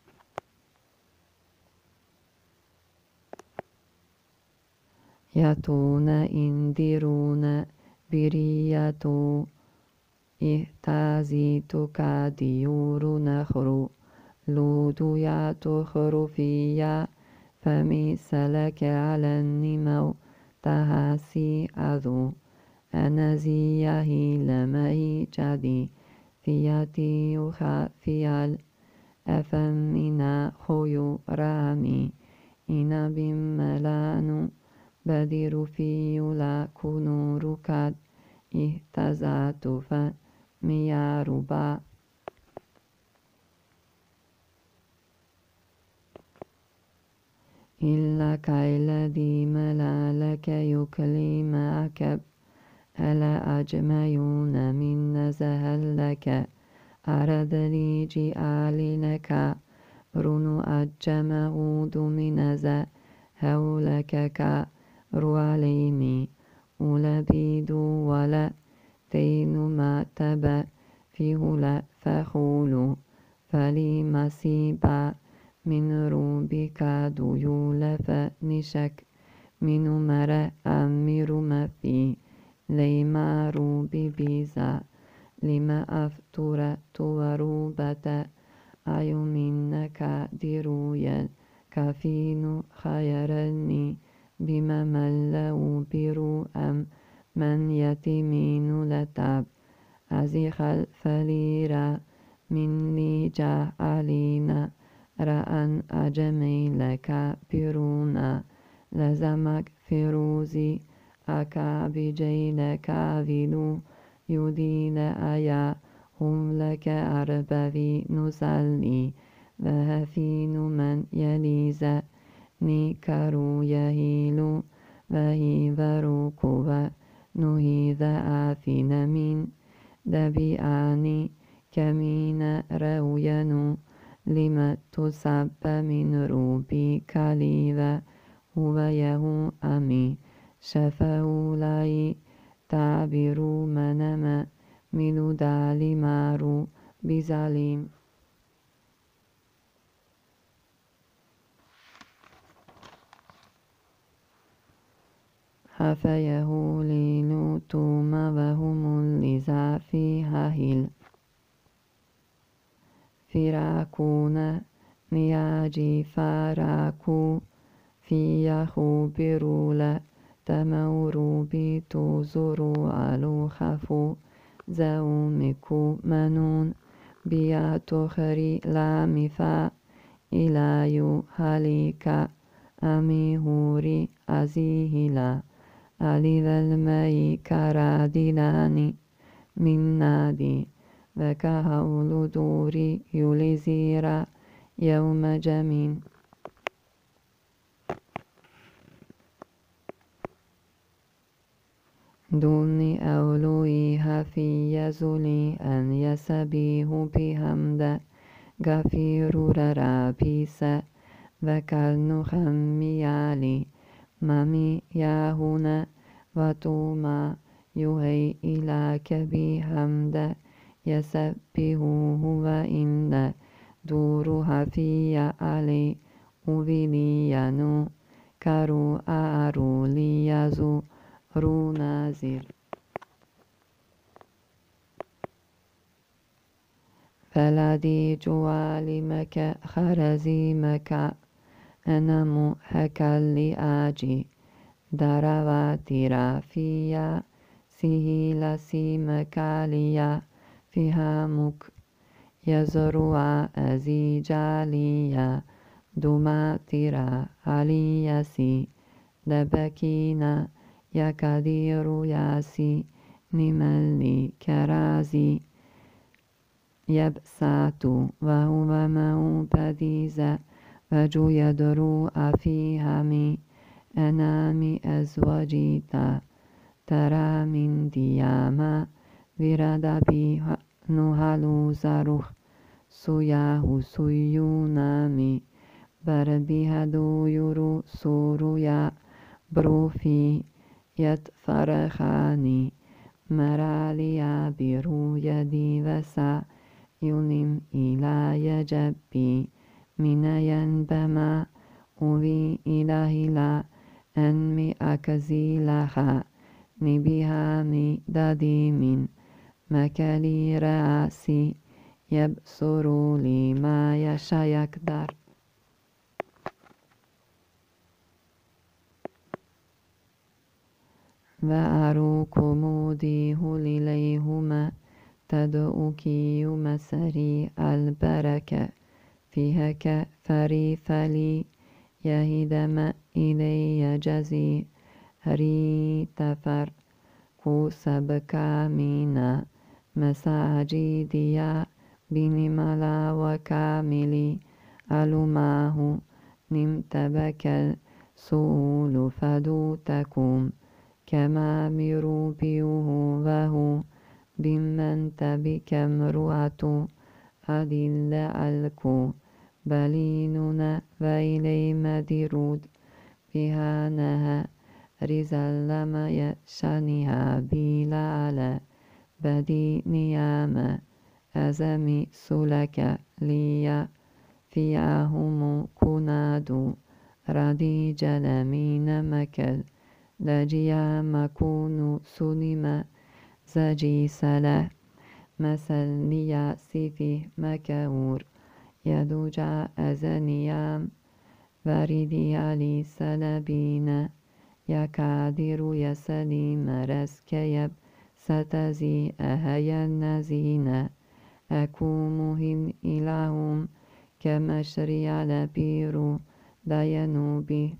ياتون إنديرون برياتو إهتازي تكاديور نخرو لودو ياتو خروفيا فمي سلك على النمو تهاسي أذو أنزيه لمي جدي فياتي يخافيال أفمنا خيو رامي إنا بملانو بدير في لا كنور كاد اهتزات فمياربا إلا كالذي ملالك يكلي معك ألا أجمعون من نزه لك أرد لي جئال لك رنو أجمعود من هولك كرواليمي أولبيدو ولا تين ما تبا في هلا فخولو فلي مسيبا من روبك ديول فنشك من مرا أمير ما في ليما روبي بيزا لما أفتر توروبة أيمنك ديرويا كفين خيرني بما ملأوا برو أم من يتمين لتاب أزيخ الفليرة مني جعلين رأن أجميلك برونا لزمك فيروزي أكابجيلك فيلو يدين أيا هم لك أربعي نسلي وهفين من يليز نيكرو يهيلو وهي وروكو نهيذ آثين من دبياني كمين روينو لما تسب من روبي كاليذا هو يهو أمي شفاو لاي تعبيرو منما ميلو دالي مارو بزاليم حفيه لينو توما وهم اللزا في هاهل فراكون نياجي فراكو في يخو برولا تمورو بتوزرو علو خفو زومكو منون بياتو خري لامفا إلايو هاليكا أمي هوري أزيهلا أليذا المي كرادلاني من نادي وكهول دوري يلزيرا يوم جمين دوني أولويها في يزولي أن يسبيه بحمد غفير رابيسا وكالنو خميالي مامي ياهونا وتوما يهي إلاك بحمد يسبهوه وإن دورها في علي أوليانو كارو أرو ليازو رو نازر فلدي جوالمك خرزيمك أنا محكى لآجي درواتي رافيا سهيل سيمك ليا فهمك يزرع أزيجاليا دماترا عليسي دبكينا يكدير ياسي نملي كرازي يبسات وهو مو بديزة وجو يدرو أفيهمي أنامي أزواجيتا ترى من دياما ورد بها نهلو زروخ سياه سيونامي بر بها دو يرو سورويا بروفي يتفرخاني مراليا برو يدي وسا ينم إلى يجبي من ينبما أوي إلهي لا أنمي أكزيلها نبيها مي دادي من مكالي راسي يبصر لي ما يشا يقدر وأروكم ديه لليهما تدعوكي مسري البركة فيها كفري فلي يهدم إلي جزي هري تفر كوسبكا منا مساجديا بنملا وكاملي ألماه نمتبك السؤول فدوتكم كما مروبيه وهو بمن تبك امرؤة أدل ألكو بليننا وإلي مدرود فيها نها رزلم يشانها بلا على بدي نيام أزمي سلك لي فيهم كناد ردي جلمين مكل لجيا مكون سلم زجي سلا مثل ليا سيفي مكور يدوجا أزنيام وردي علي سلبين يكادر يسلم رسكيب ستزي أهيا النزين أكومهم إلهم كمشري على بيرو دينوبي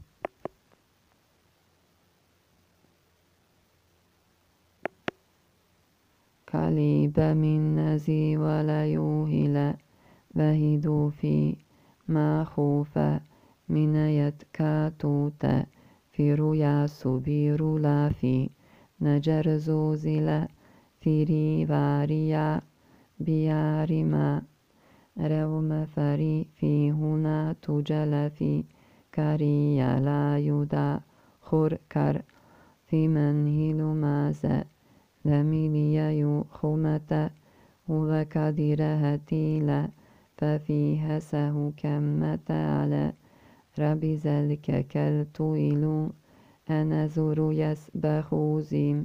كاليب من نزي ولا يوهل وهدو في ما خوف من يتكاتوت في رؤيا سبير لا في نجر زوزل في ريفاريا بيارما روم فري في هنا تجل في كريا لا يدا خركر في منهل مازا لميليا يخمة وكدرها تيلا ففيها سه كمة على ربي ذلك كالتويل أنذر يسبخوزيم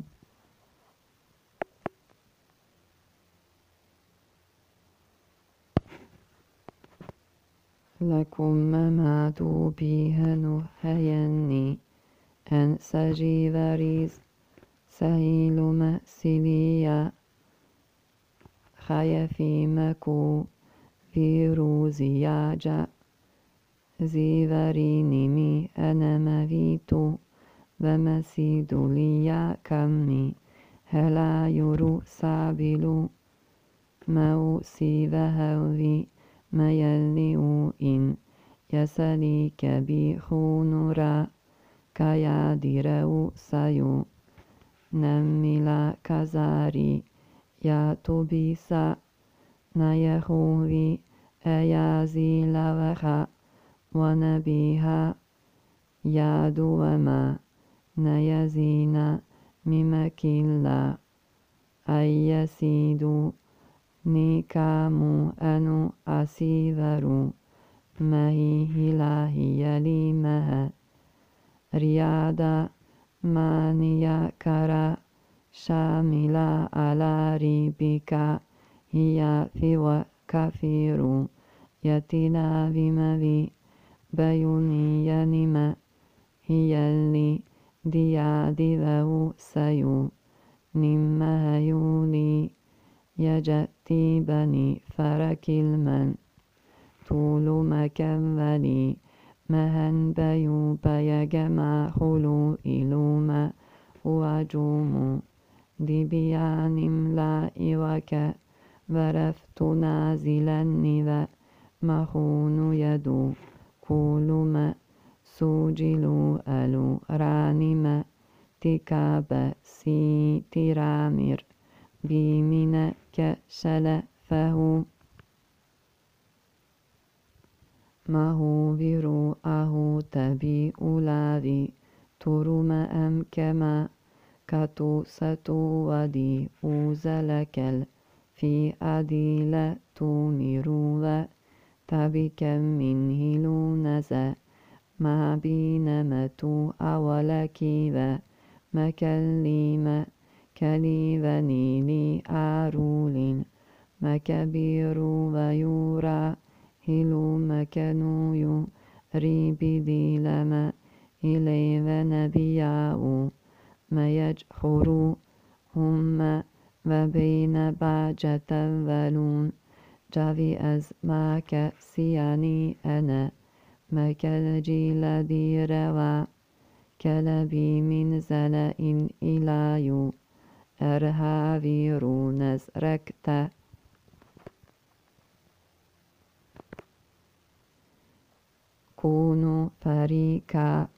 لكم ممادو بها نهيني أن سجي وريز سهيل مسيليا خيفي مكو فيروزياجا زيفرينيمي أنا مفيتو ومسيدو ليا كمي هلا يرو سابلو مو سيفهوي ما يليو إن يسلي كبي خونورا كيا ديرو سيو نميلا كزاري يا توبيسا نيخوي أيازي لوخا ونبيها يا دوما نيزينا ممكلا أيسيدو نيكامو أنو أسيفرو مهي هلاهي يليمها ريادا مانيا كرا شاملا على ريبكا هي في كفير يتنا بمبي بيوني ينما هي اللي ديادي ذو سيو نما يولي يجتي بني فرك المن طول مكملي مهن بيو بيجمع خلو إلوما وجوم دبيان لا إوك ورفت نازلا نذا مخون يدو كل ما سجلوا ألو رانما تكاب سي ترامر بمن كشل فهو ما هو برو أهو تبي أولادي ترم أم كما كتو ستو ودي أوزلكل في أديل تونيرو تبي كم من هلو نزا ما بينمتو أولكيبا مكليما كليبني لي أرولين مكبير ويورا هلو مكنو ريبي دي لما إلي ونبياو ما يجخرو هم وبين باجة ولون جافي از ما كسياني أنا ما كالجيل دي روا كلبي من زلئ إلايو أرهافيرو نزركتا كونوا فريقا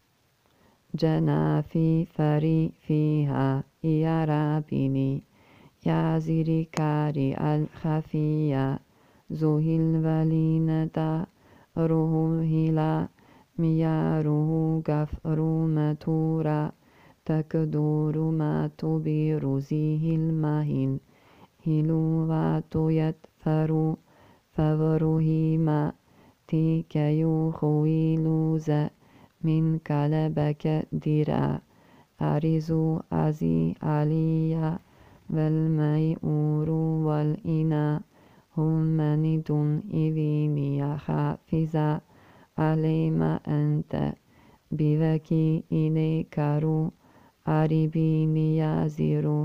جنافي فري فيها يا رابني يا زركاري الخفية زهل ولينتا روح هلا مياره غفر متورا تكدور ما تبيرزيه المهين هلوات يتفر فبرهما تيكيو خويلوز من كلبك درا أرزو أزي عليا والميؤور والإنا هم مندون إذيني حافظا عليما أنت بذكي إليكارو أربيني يازيرو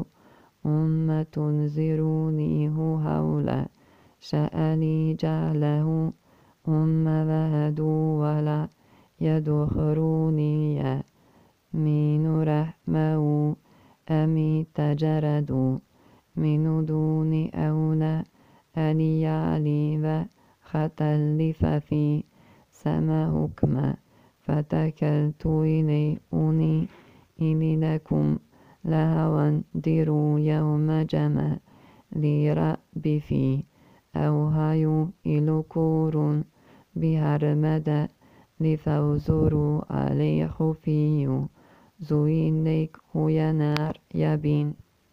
تنذروني هولا شأني جعله ذهدوا ولا يدخروني من رحمه أمي تجردوا من دون أولى أليالي ذا ختلف في سما حكما فتكلت إلي إني لكم لهوا دروا يوم جمع لرب في أوهايو إلكور بهرمدا لفوزروا علي خفيو زوينيك هو نار يبين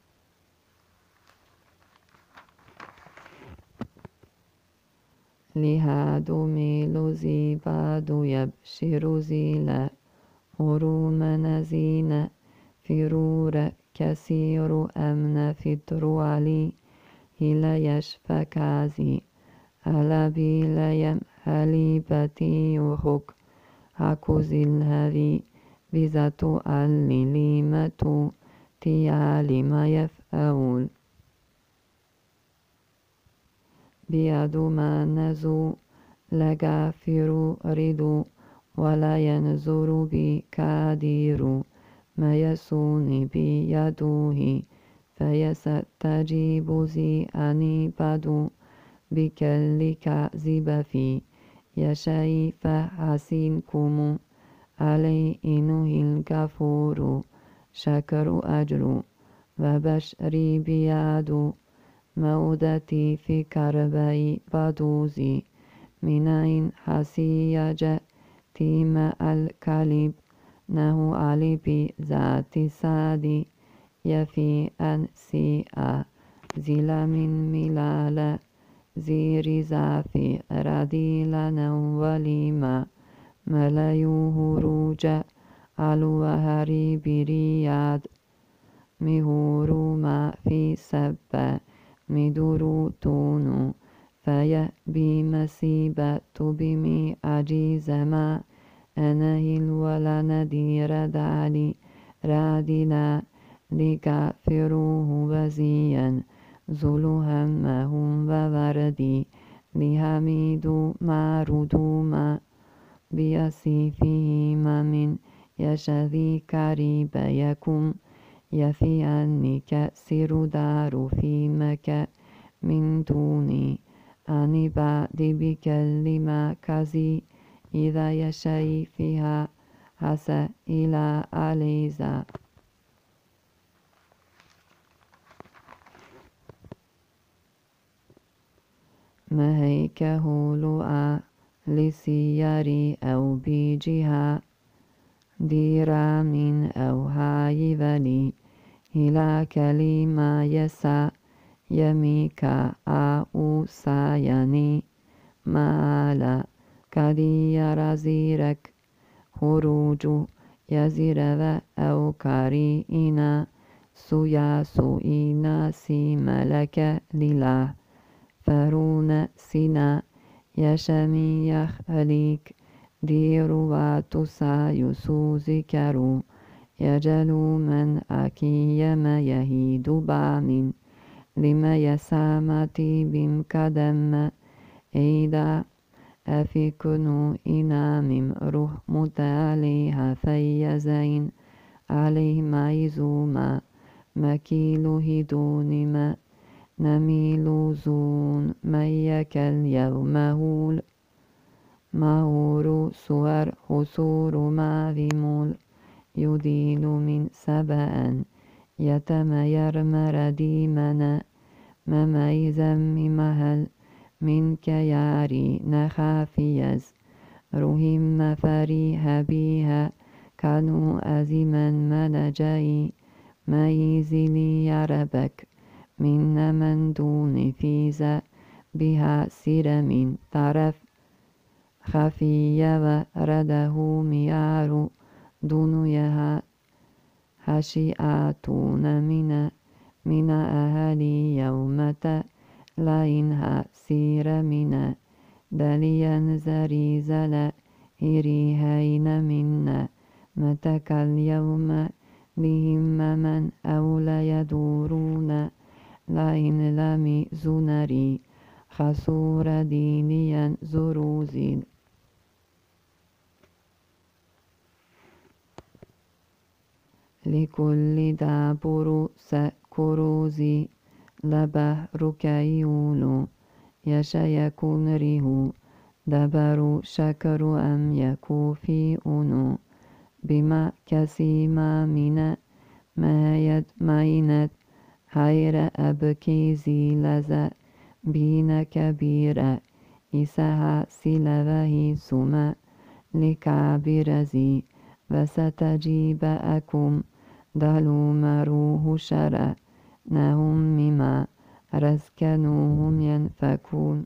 لهادو ميلو زيبادو يبشر زيلا هروم نزينا فرور كثير أمن فطر علي هلا يشفى كازي هلا بيلا هليبتي وخك هكوزي الهذي بذاتو الليمة تيالي ما يفعول بيادو ما نزو لغافر ردو ولا ينظر بكادير ما يسوني بيدوه فيستجيب زي أني بدو بكل كذب في يشاي فحسنكم علي إنه الغفور شكر أجر وبشري بيادو مودتي في كربي بدوزي منين حسيجة تيم الكلب نهو علي بذات سادي يفي أنسيئة زلا من ملال زير زافي رديل نوليما ملايو هروجا علو هري برياد مهورو ما في سبا مدورو تونو فيا بمسيبة بمي عجيز ما أنهل ولا ندير دالي رادنا لكافروه وزيا زلو همهم ووردي لهميدو ما ردوما بيسيفهما من يشذي كريب يكم يفي أني كسر دار في مكة من دوني أني بعد بكلمة كزي إذا يشي فيها حسا إلى أليزا ما هيك هولوء لسياري أو بيجها ديرا من أو هاي ذلي هلا كلمة يسا يميكا أو سايني مالا كدي رزيرك خروج يزير ذا أو كارينا سويا سوئنا سيملك لله فرون سنا يشمي يخليك ديرو سايسو ذكرو يجلو من أكيما يهيد بامن لما يسامتي بمكدم إذا أفكنو إنام روح متاليها فيزين عليه مايزوما مكيلو هدونما نميل زون ميك اليوم هول مهور سور خسور ماذمول يدين من سبأ يتمير مرديمنا مميزا ممهل من كياري نخافيز رهم فريها بها كانوا أزما منجاي ميزني يربك من دون فيزا بها سرم طرف خفي ورده ميار دنياها هشيئاتون من أهلي يومة لئنها سير من دليا زريزل إريهين منا متك اليوم لهم من أولى يدورون لئن لم زنري خسور دينيا زروزي لكل دابر سكروزي لبهر كيول يكون ريه دبر شكر أم يكو في أنو بما كسيما من مايد ماينت هير أبكي زيلز بين كبيرة إسها سلوه سما لكابرزي وستجيب أكم دلو مروه شرع نهم مما رسكنوهم ينفكون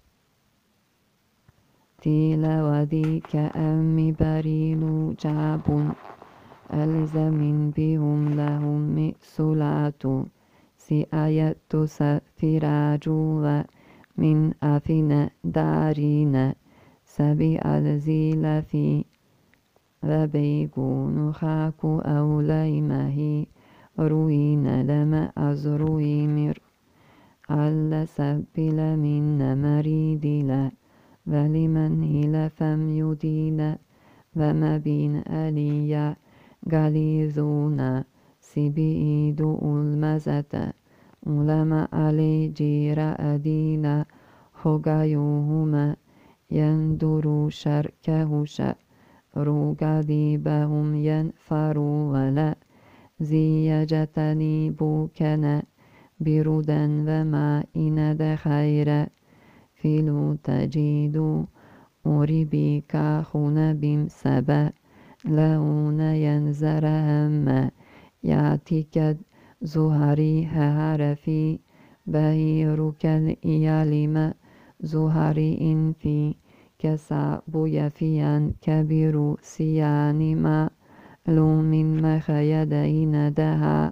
تيل ودي كأم بريل جاب ألزم بهم لهم مئسلات سآيت سفراج من أفن دارين سبي الزيل في وبيكون خاك أوليمه روين لما أزروي مر على سبيل من مريد لا ولمن هل فم يدين وما بين أليا غليظون سبيد المزة علماء علي جير أدينا خغيوهما يندر شركه شأر غضيبهم ينفروا ولا زيجتني بوكنا بردا وما إند خير فيلو تجد أريبك خنب سبا لون ينزر هم يعتكد زهري هرفي بهيرك الإيالم زهري إن في كساب يفيا كبير سيان ما لوم مخيدين دها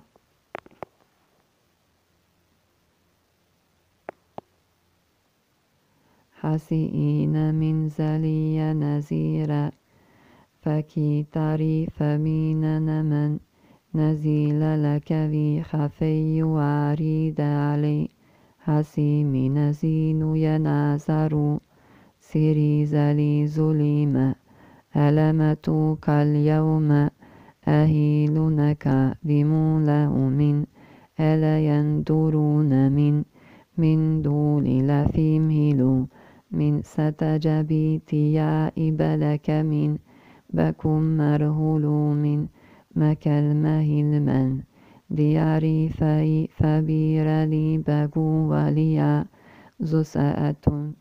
حسئين من زلي نزيرا فكي طريف من نمن نزيل لك في خفي وعريد علي حسيم نزين ينازر سيري زلي ظليم ألمتك اليوم أهيلنك بمولا من ألا يندرون من دول لفيم هلو من ستجبيت يا إبلك من بكم مرهول من مكلمه المن دياري في فبير لي بقو وليا زساءة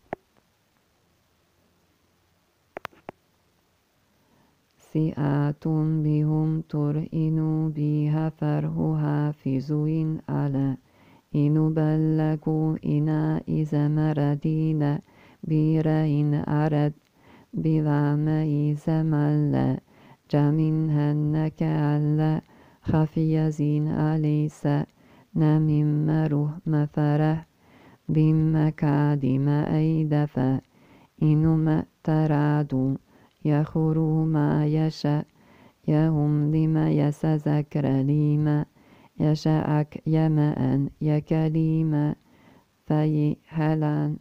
سئات بهم ترئن بها فره حافظين على إن بلغوا إنا إذا مردين بيرين أرد بوامي زمل جمينهنك على خفي زين أليس نمم روح مفرح بمكادم أيدف إنما ترادوا يخروا ما يشاء يهم لما يسذكر لما يشاءك يماء يكليما في هلان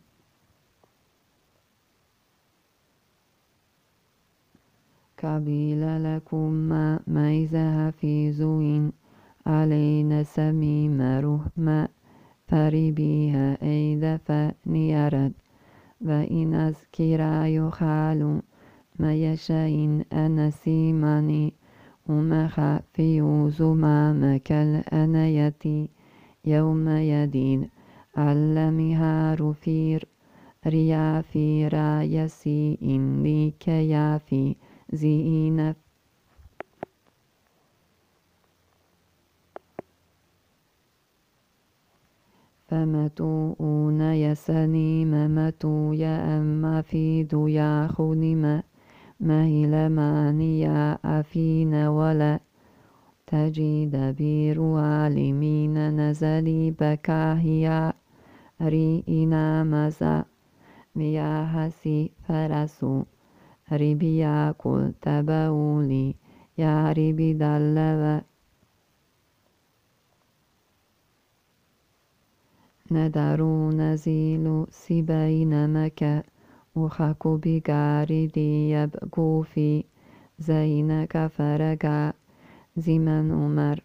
قبيل لكم ما ميزها في زوين علينا سميم رحمة فربيها أيد فنيرد وإن أذكر يخال ما يشاء أنسيمني وما في زمامك الأنية يوم يدين علمها رفير ريافي رايسي إني كيافي زين فمتو أون يسني ممتو يا أما في دويا خونما مهل مانيا أفين ولا تجد بير عالمين نزلي بكاهيا ريئنا مزا مياهسي فرسو ربيا كل تباولي يا ربي دلوا ندارو نزيل سبين مكا وخاكو بقاردي يبقو في زينك فرقا زمن أمر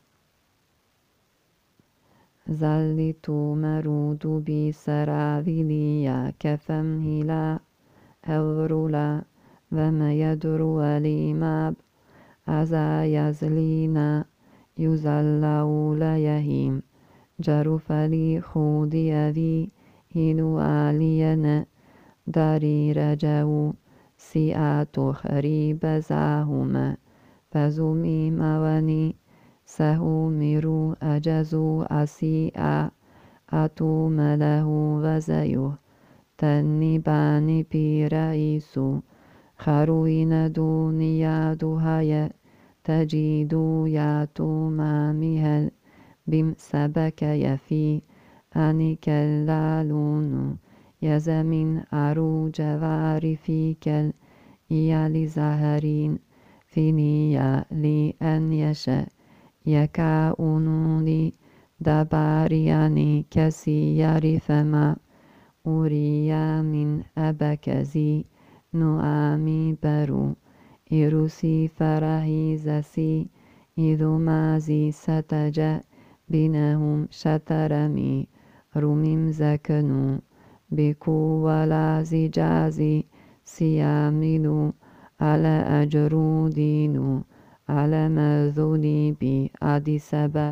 زلتو مرود بسراذليا كفمهلا أورلا وما يدرو الإماب أزا يزلينا يزلو ليهيم جرف لي خودي ذي هنو آلينا داري رجو سيئات خريب زاهما فزمي مواني سهومرو أجزو أسيئا أتو مله وزيو تنباني برئيسو خروين دنيا دهايا تجدو ياتو مامهل بم سبك يفي أنك اللالون يزمن أرو جوار فيك إيالي زهرين فينيا لأن يشاء يكاؤنوني دبارياني كسي يرثما أوريا من أبكزي نؤامي برو إروسي فرهي زسي إذو مازي ستجا بينهم شترمي رميم زكنو بكو ولا زجازي سياملو على أجرو دينو على مذوني بي أدي سبا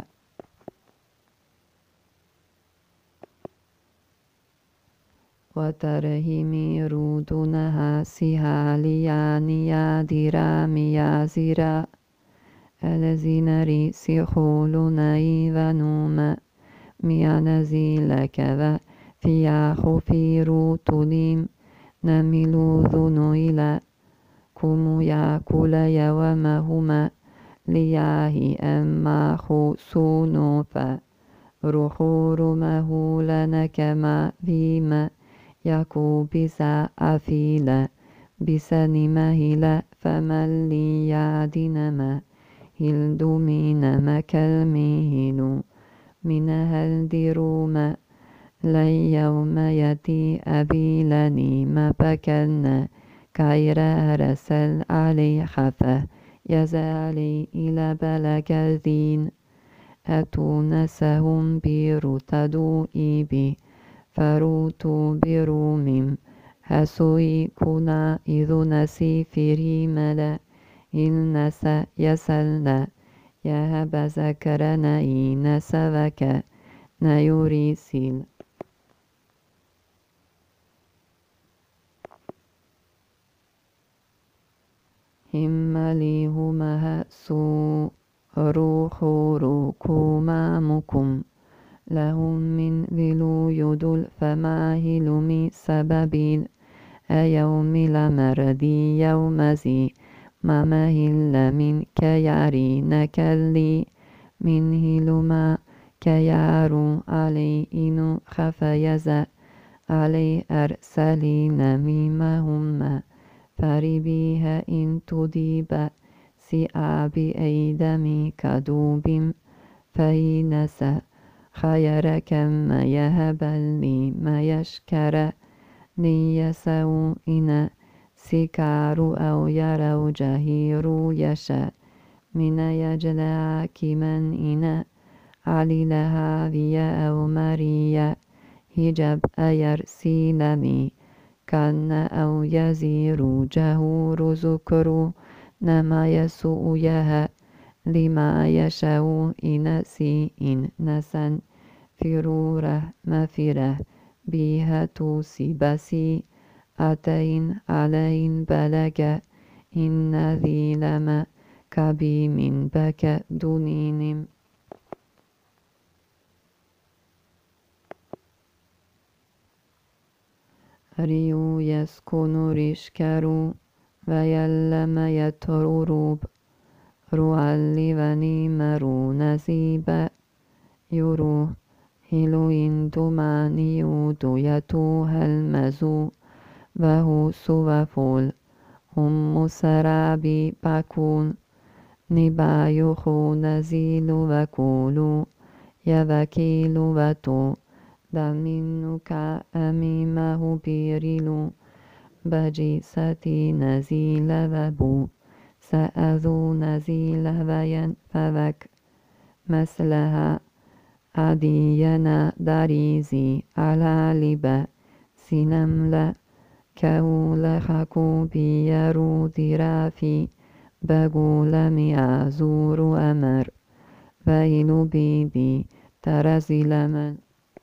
وترهمي رودونها سهالياني يادرامي يازرا الذين ريسي خولوني ونوما ميانزيل كذا فياخو في روتوليم نميلو ذنو إلى كمو ياكل يومهما لياهي أما خسونو فروخور مهولنا كما ذيما يكو بسا أفيلا بسني مهلا فمن لي يادنما هلدو من مكالمهنو من هلدروما لن يوم يتي أبيلني ما بكلنا كير رسل علي خفه يزالي إلى بلغ الدين أتونسهم بيرو تدو إبي فروتو بروميم هسوي كنا إذو نسي فري ملا إلنسا يسلنا يهب ذكرنا إنسا نيوري سيل همليهما سو روخو كمامكم لهم من ذلو يدل فماهلمي سببين أيوم لمردي يوم زي ما مهل من كياري نكلي من هلما كيارو علي إنو خفيزا علي أرسلين ميمهما فربيها إن تديب سئابي أيدمي كدوب فإنسا خير كما يهب لي ما يشكر ليسو إن سكار أو يرو جهير يشاء من يجلى كمن إن علي لها ذي أو مريا هجب أيرسيلمي كان أو يزير جهور ذكر نما يسوء يها لما يشاء إن سي إن نسن فروره مفره بيهة سيبسي أتين علين بلغ إن ذي لما كبي من بك دونينم ريو يسكن رشكرو ويلم يتروب روالي ونيمرو نسيب يرو هلو إندماني يودو يتو هلمزو وهو سوفول هم سرابي باكون نبايو خو نزيل وكولو يذكيل وتو دمينك أميمه بيريلو بجي ستي نزيل وبو سأذو نزيل وين فذك مثلها أدينا داريزي على لبا سنملا كول خكو بيرو ذرافي بقول ميازور أمر ويلو بيبي ترزي لمن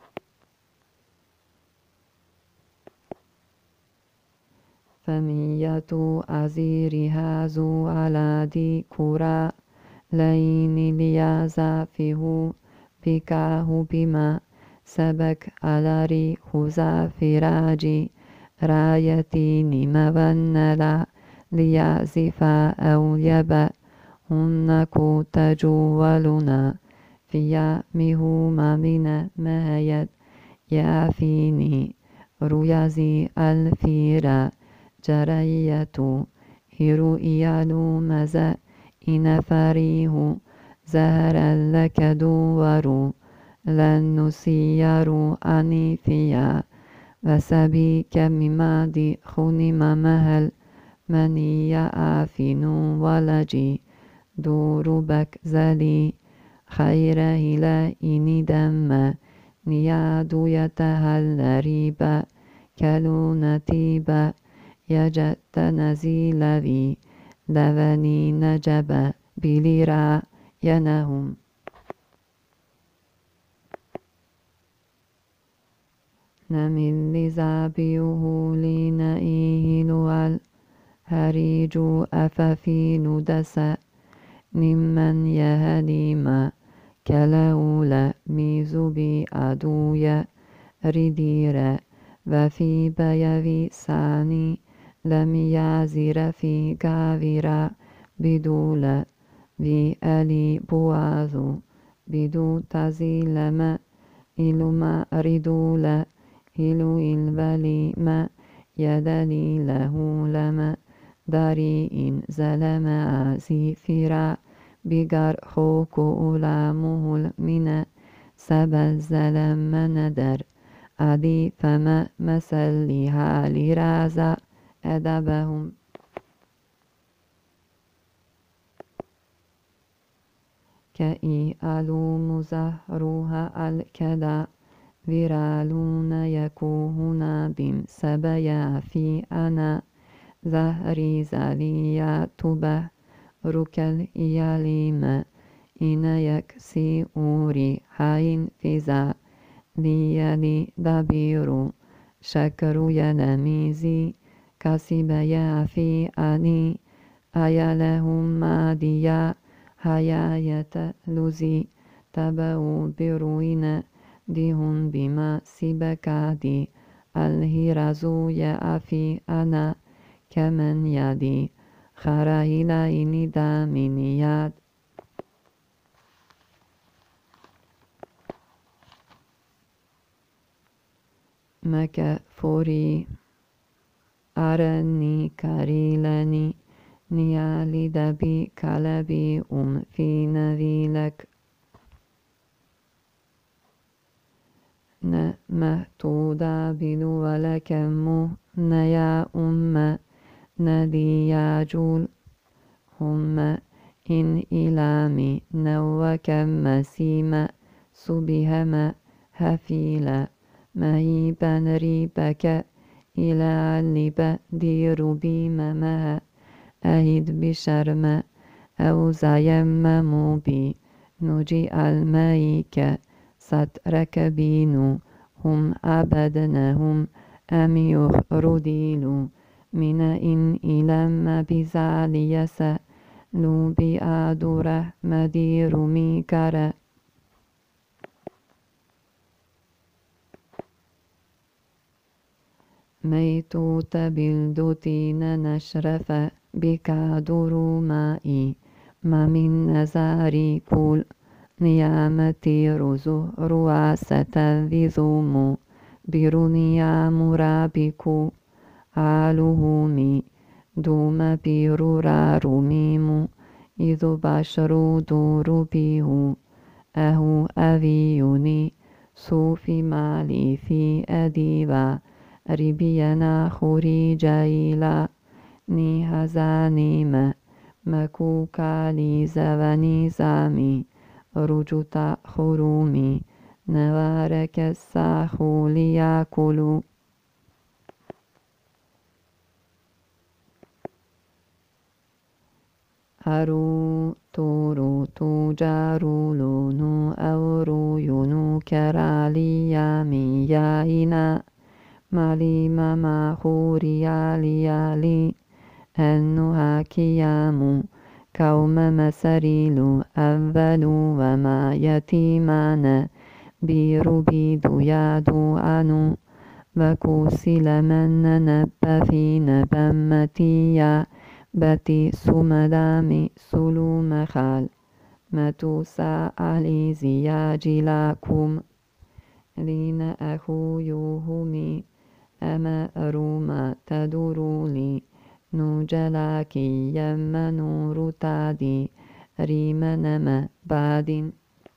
فمية أزير هازو على دي كورا لين ليازافه بكاه بما سبك على خزافراجي رايتي نمونلا ليعزفا أو يبا هنكو تجولنا في مهما من مهيد يافيني ريازي الفيرا جريتو هيرو إيالو مزا إن فريه زهرا لك دورو لن نسيرو أني فيا وسبي كممادي خوني ممهل مني آفينو ولجي دورو بك زلي خير هلا إني دم نيادو يتهل ريبا كلو نتيبا يجت نزيل بي لبني نجب بليرا ينهم نمل زابيه لنئيه لوال هريجو أففي ندس نمن يهليما كلاولا ميزوبي أدويا رديرا وفي بيوي ساني لم يعزر في كافرا بدولا في ألي بوازو بدو تزيلما إلما ردولا إلو البلي ما يدلي له لما داري إن زلم عزيفرا بقر خوكو أولامه المنا سبا الزلم ندر أدي فما مسلها لرازا أدبهم كأي ألوم زهرها الكدا فيرالون يكوهنا بم سبيا في أنا زهري زليا تبه ركل إياليم إن يكسي أوري حين فيزا ليالي دبيرو شكر ينميزي كسب يافي أني أيالهم ماديا هياية لزي تبعو بروين ديهم بما سبكادي الهرزو يافي أنا كمن يدي خراهيلا إني دامينياد مكفوري أرني كاريلني نيالي دبي كالبي في نذيلك مهتودا بلو ولكمو نيا ندي جول هم إن إلامي نوكم مسيما سبهما هفيلا مهيبا ريبك إلى اللبا دير بيمما أهد بشرم أو زيممو بي نجي الميك سترك بينو هم أبدنهم أم يخرديلو من إن إلم بزاليس لو بأدوره مدير ميكره ميتو تبلدوتين نشرف بكادرو مائي ما من نزاري كل نيامتي رزو رواسة ذيزومو برونيا مرابكو عالوهومي دوم بيرورا روميمو إذو بشرو دورو بيهو أهو أذيوني سوفي مالي في أديبا ربينا خوري جايلا ني هزانيما مكوكا لي زواني زامي رجوتا خرومي نوارك الساخو لياكلو أرو تورو توجارو لونو أورو يونو كرالي يامي ياينا مالي ماما خوري يالي يالي أنو هاكيامو كوم مسريلو أولو وما يتيمان بيرو بيدو يادو أنو وكوسي لمن نبا في نبمتيا بتي سمدامي سلو مخال متوسا أهلي زياجي لكم لين أخو يوهمي أما أروما تدرولي نوجلاكي يما نور تادي ريما نما بعد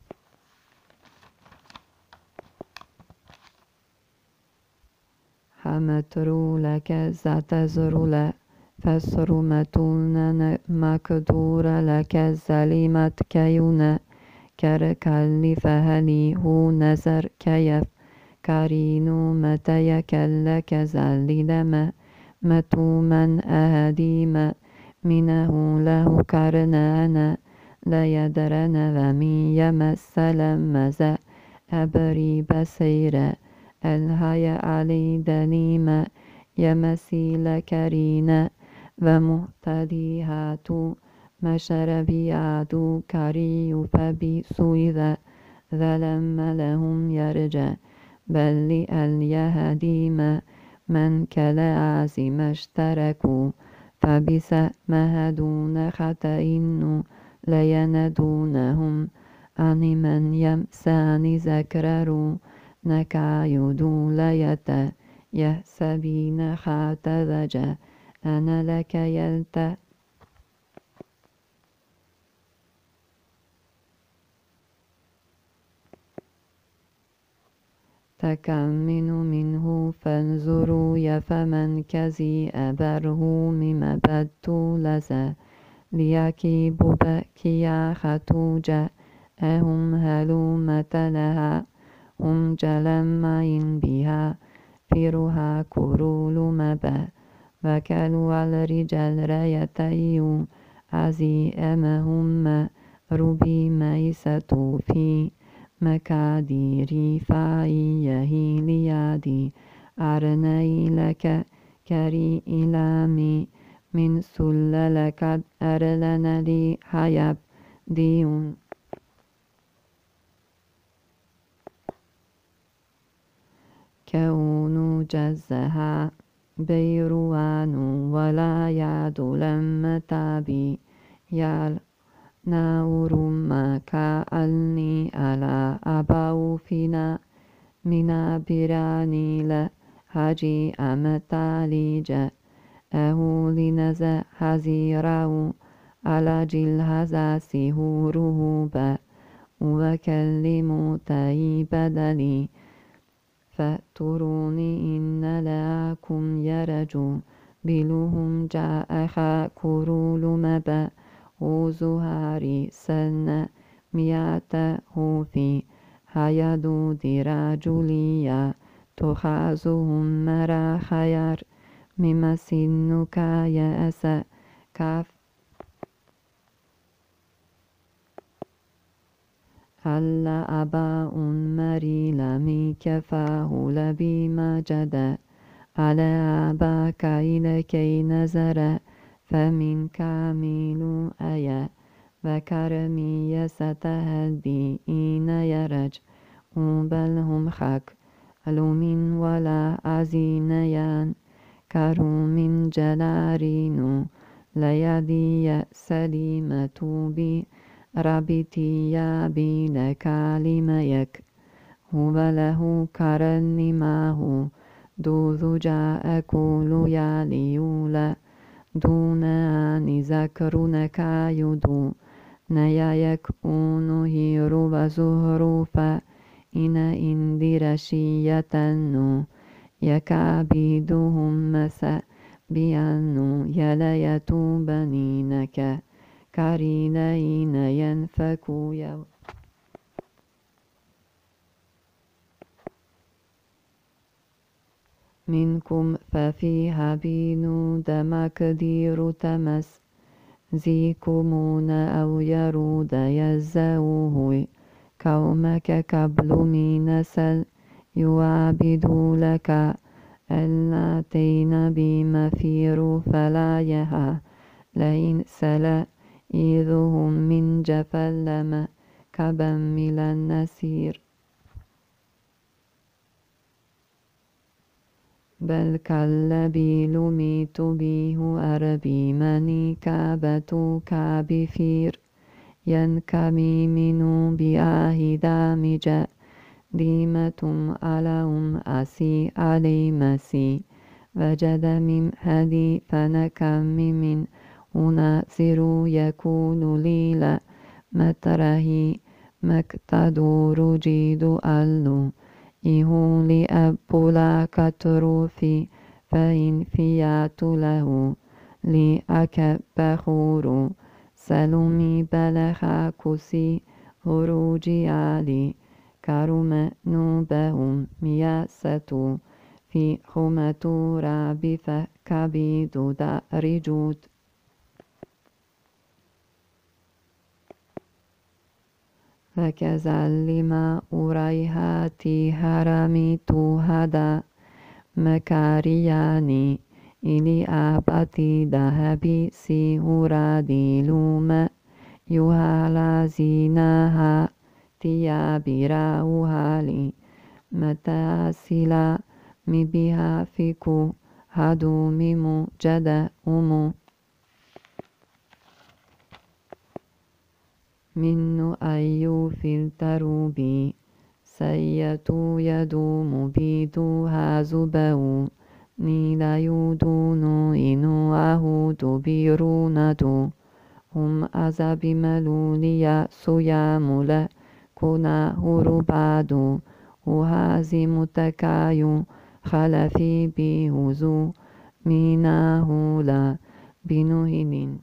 حمترو لك زتزرو فسرمتون مكدور لك زليمت كيون كركالي فهلي هو نزر كيف كارينو متى يكلك زلدما متوما أهديما منه له كرنانا لا يدرن ومي يمس لمزا أبري بسيرا الهيا علي دنيما يمسيل كرينا ومهتديهات مشربيات كري فبي سويذا ذلم لهم يرجى بل لأليهديما من كالعازم اشتركوا فبس مهدون خطئن ليندونهم أن من يمسان ذكرروا نكايدو ليت يحسبين خاتذجا أنا لك يلت تكمن منه فانظروا يفمن كزي أبره مما بدو لزا ليكيب بكيا خطوجا أهم هلومة لها هم جلمين بها فيرها كرول مبا وكلوا الرجال ريتيو عزي أمهم ربي ميسة في مكاديري فايه ليادي أرني لك كري إلامي من سللك أرلن لي حيب ديون كونوا جزها بيروان ولا يعد لم تابي يال نور ما كأني على أبو فينا من براني لهجي أمتاليجا أهو لنزا هزيراو على جل هزا سهوره با وكلموا تاي بدلي فأتروني إن لكم يرجو بلهم جاء كرول مبا وزهاري سن مياتا في هيدو دراجوليا تخازهم مرا خير مما سنك يأس كاف هل أباء مري لمي كفاه لبي مجدا على أباك إلكي نزر فمن كامل أيا وكرمي ستهدي إن يرج بل هم خك من ولا أزينيان كرو من جلارينو ليدي سليمة بي ربتي يا بي لكلميك هو له كرن معه دوذ جاء كل يا ليولا دون أن ذكرنك يدو نيا يكون هيرو وزهروفا إن إندرشية نو يكابيدهم مسا بأنو يليتو بنينك كارينين ينفكو يو منكم ففيها بينو دمك دير تمس زيكمون أو يرود يزاوه كومك قبل من سل يعبد لك اللاتين بمفير فلا يها لئن سلا إذهم من جفلم كبمل النسير بل كالذي لميت به أربي مني كابة كابفير ينكمي منو بآهدا مجا ديمة على أسي علي مسي وجد من هدي فنكم من أناصر يكون ليلا متره مكتدور جيد ألو إهو لأبولا كتروفي فإن فيات له لأكبخور سلمي بلخا كسي هروجي علي كرم نوبهم مياستو في خمة رابي فكبيد دارجود فكزلما أريهاتي هرمي توهدا مكارياني إلي أباتي ذهبي سيهورا ديلوما يهالا زيناها تيابي راوهالي متاسلا مبيها فيكو هدو ميمو جدا أمو منو أيو فلترو بي سيتو يدوم بيدو هازبو نيلا يودونو إنو أهودو بيرونادو هم أزابي ملوليا سيامولا كنا هربادو وهازي متكايو خلفي بيهزو ميناهولا بنوهنين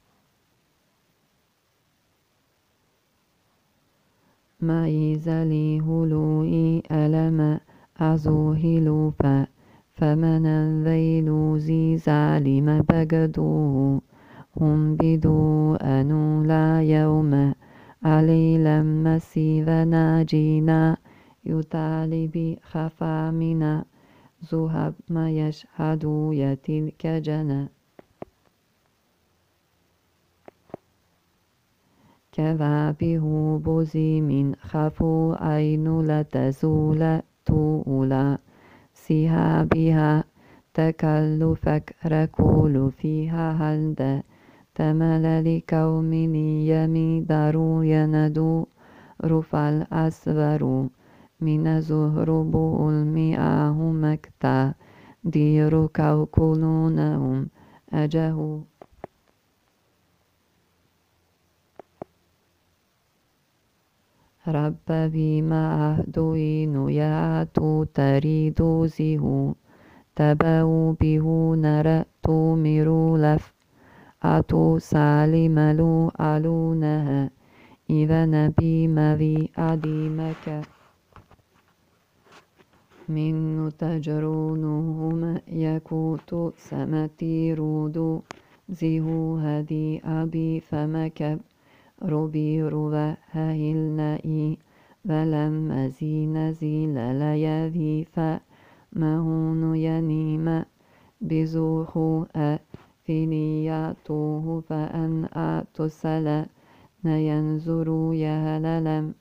ما يزالي هلوئي ألم أزوهلوفا فمن الليل زيزالي ما بقدوه هم بدو أنو لا يوم علي لما سيذنا جينا يتالي بخفا منا زهب ما يشهدو يتلك جنا كذابه بوزي من خفو عين لتزول تولا سهابها تكلفك ركول فيها هلدا تمل لكوم يميدر يندو رفع الأسفر من زهرب المياه مكتا دير كوكلونهم أجه رب بما أهدوين ياتو تريدو زيهو تباو بيهو نرأتو ميرو لف أتو سالملو ألونها إذا نبي مذي أديمك من تجرونهم يكوتو سمتي رودو زيهو هدي أبي فمكب روبي روى هايلنائي ولم زين لا يذي فمهون ينيم بزوخو فينياتوه فأن أتسل نينزرو يهللم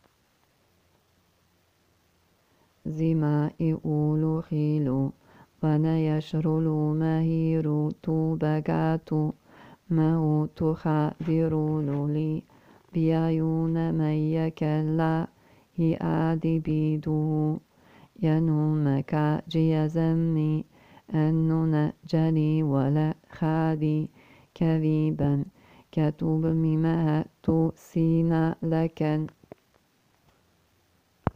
زماء أولو خيلو ونيشرلو مهيرو توبغاتو مهو تخابرو لي بيايون ميكلا هي آدي بيدو ينومك جيزمي أننا جلي ولا خادي كذيبا كتب مما تسينا لكن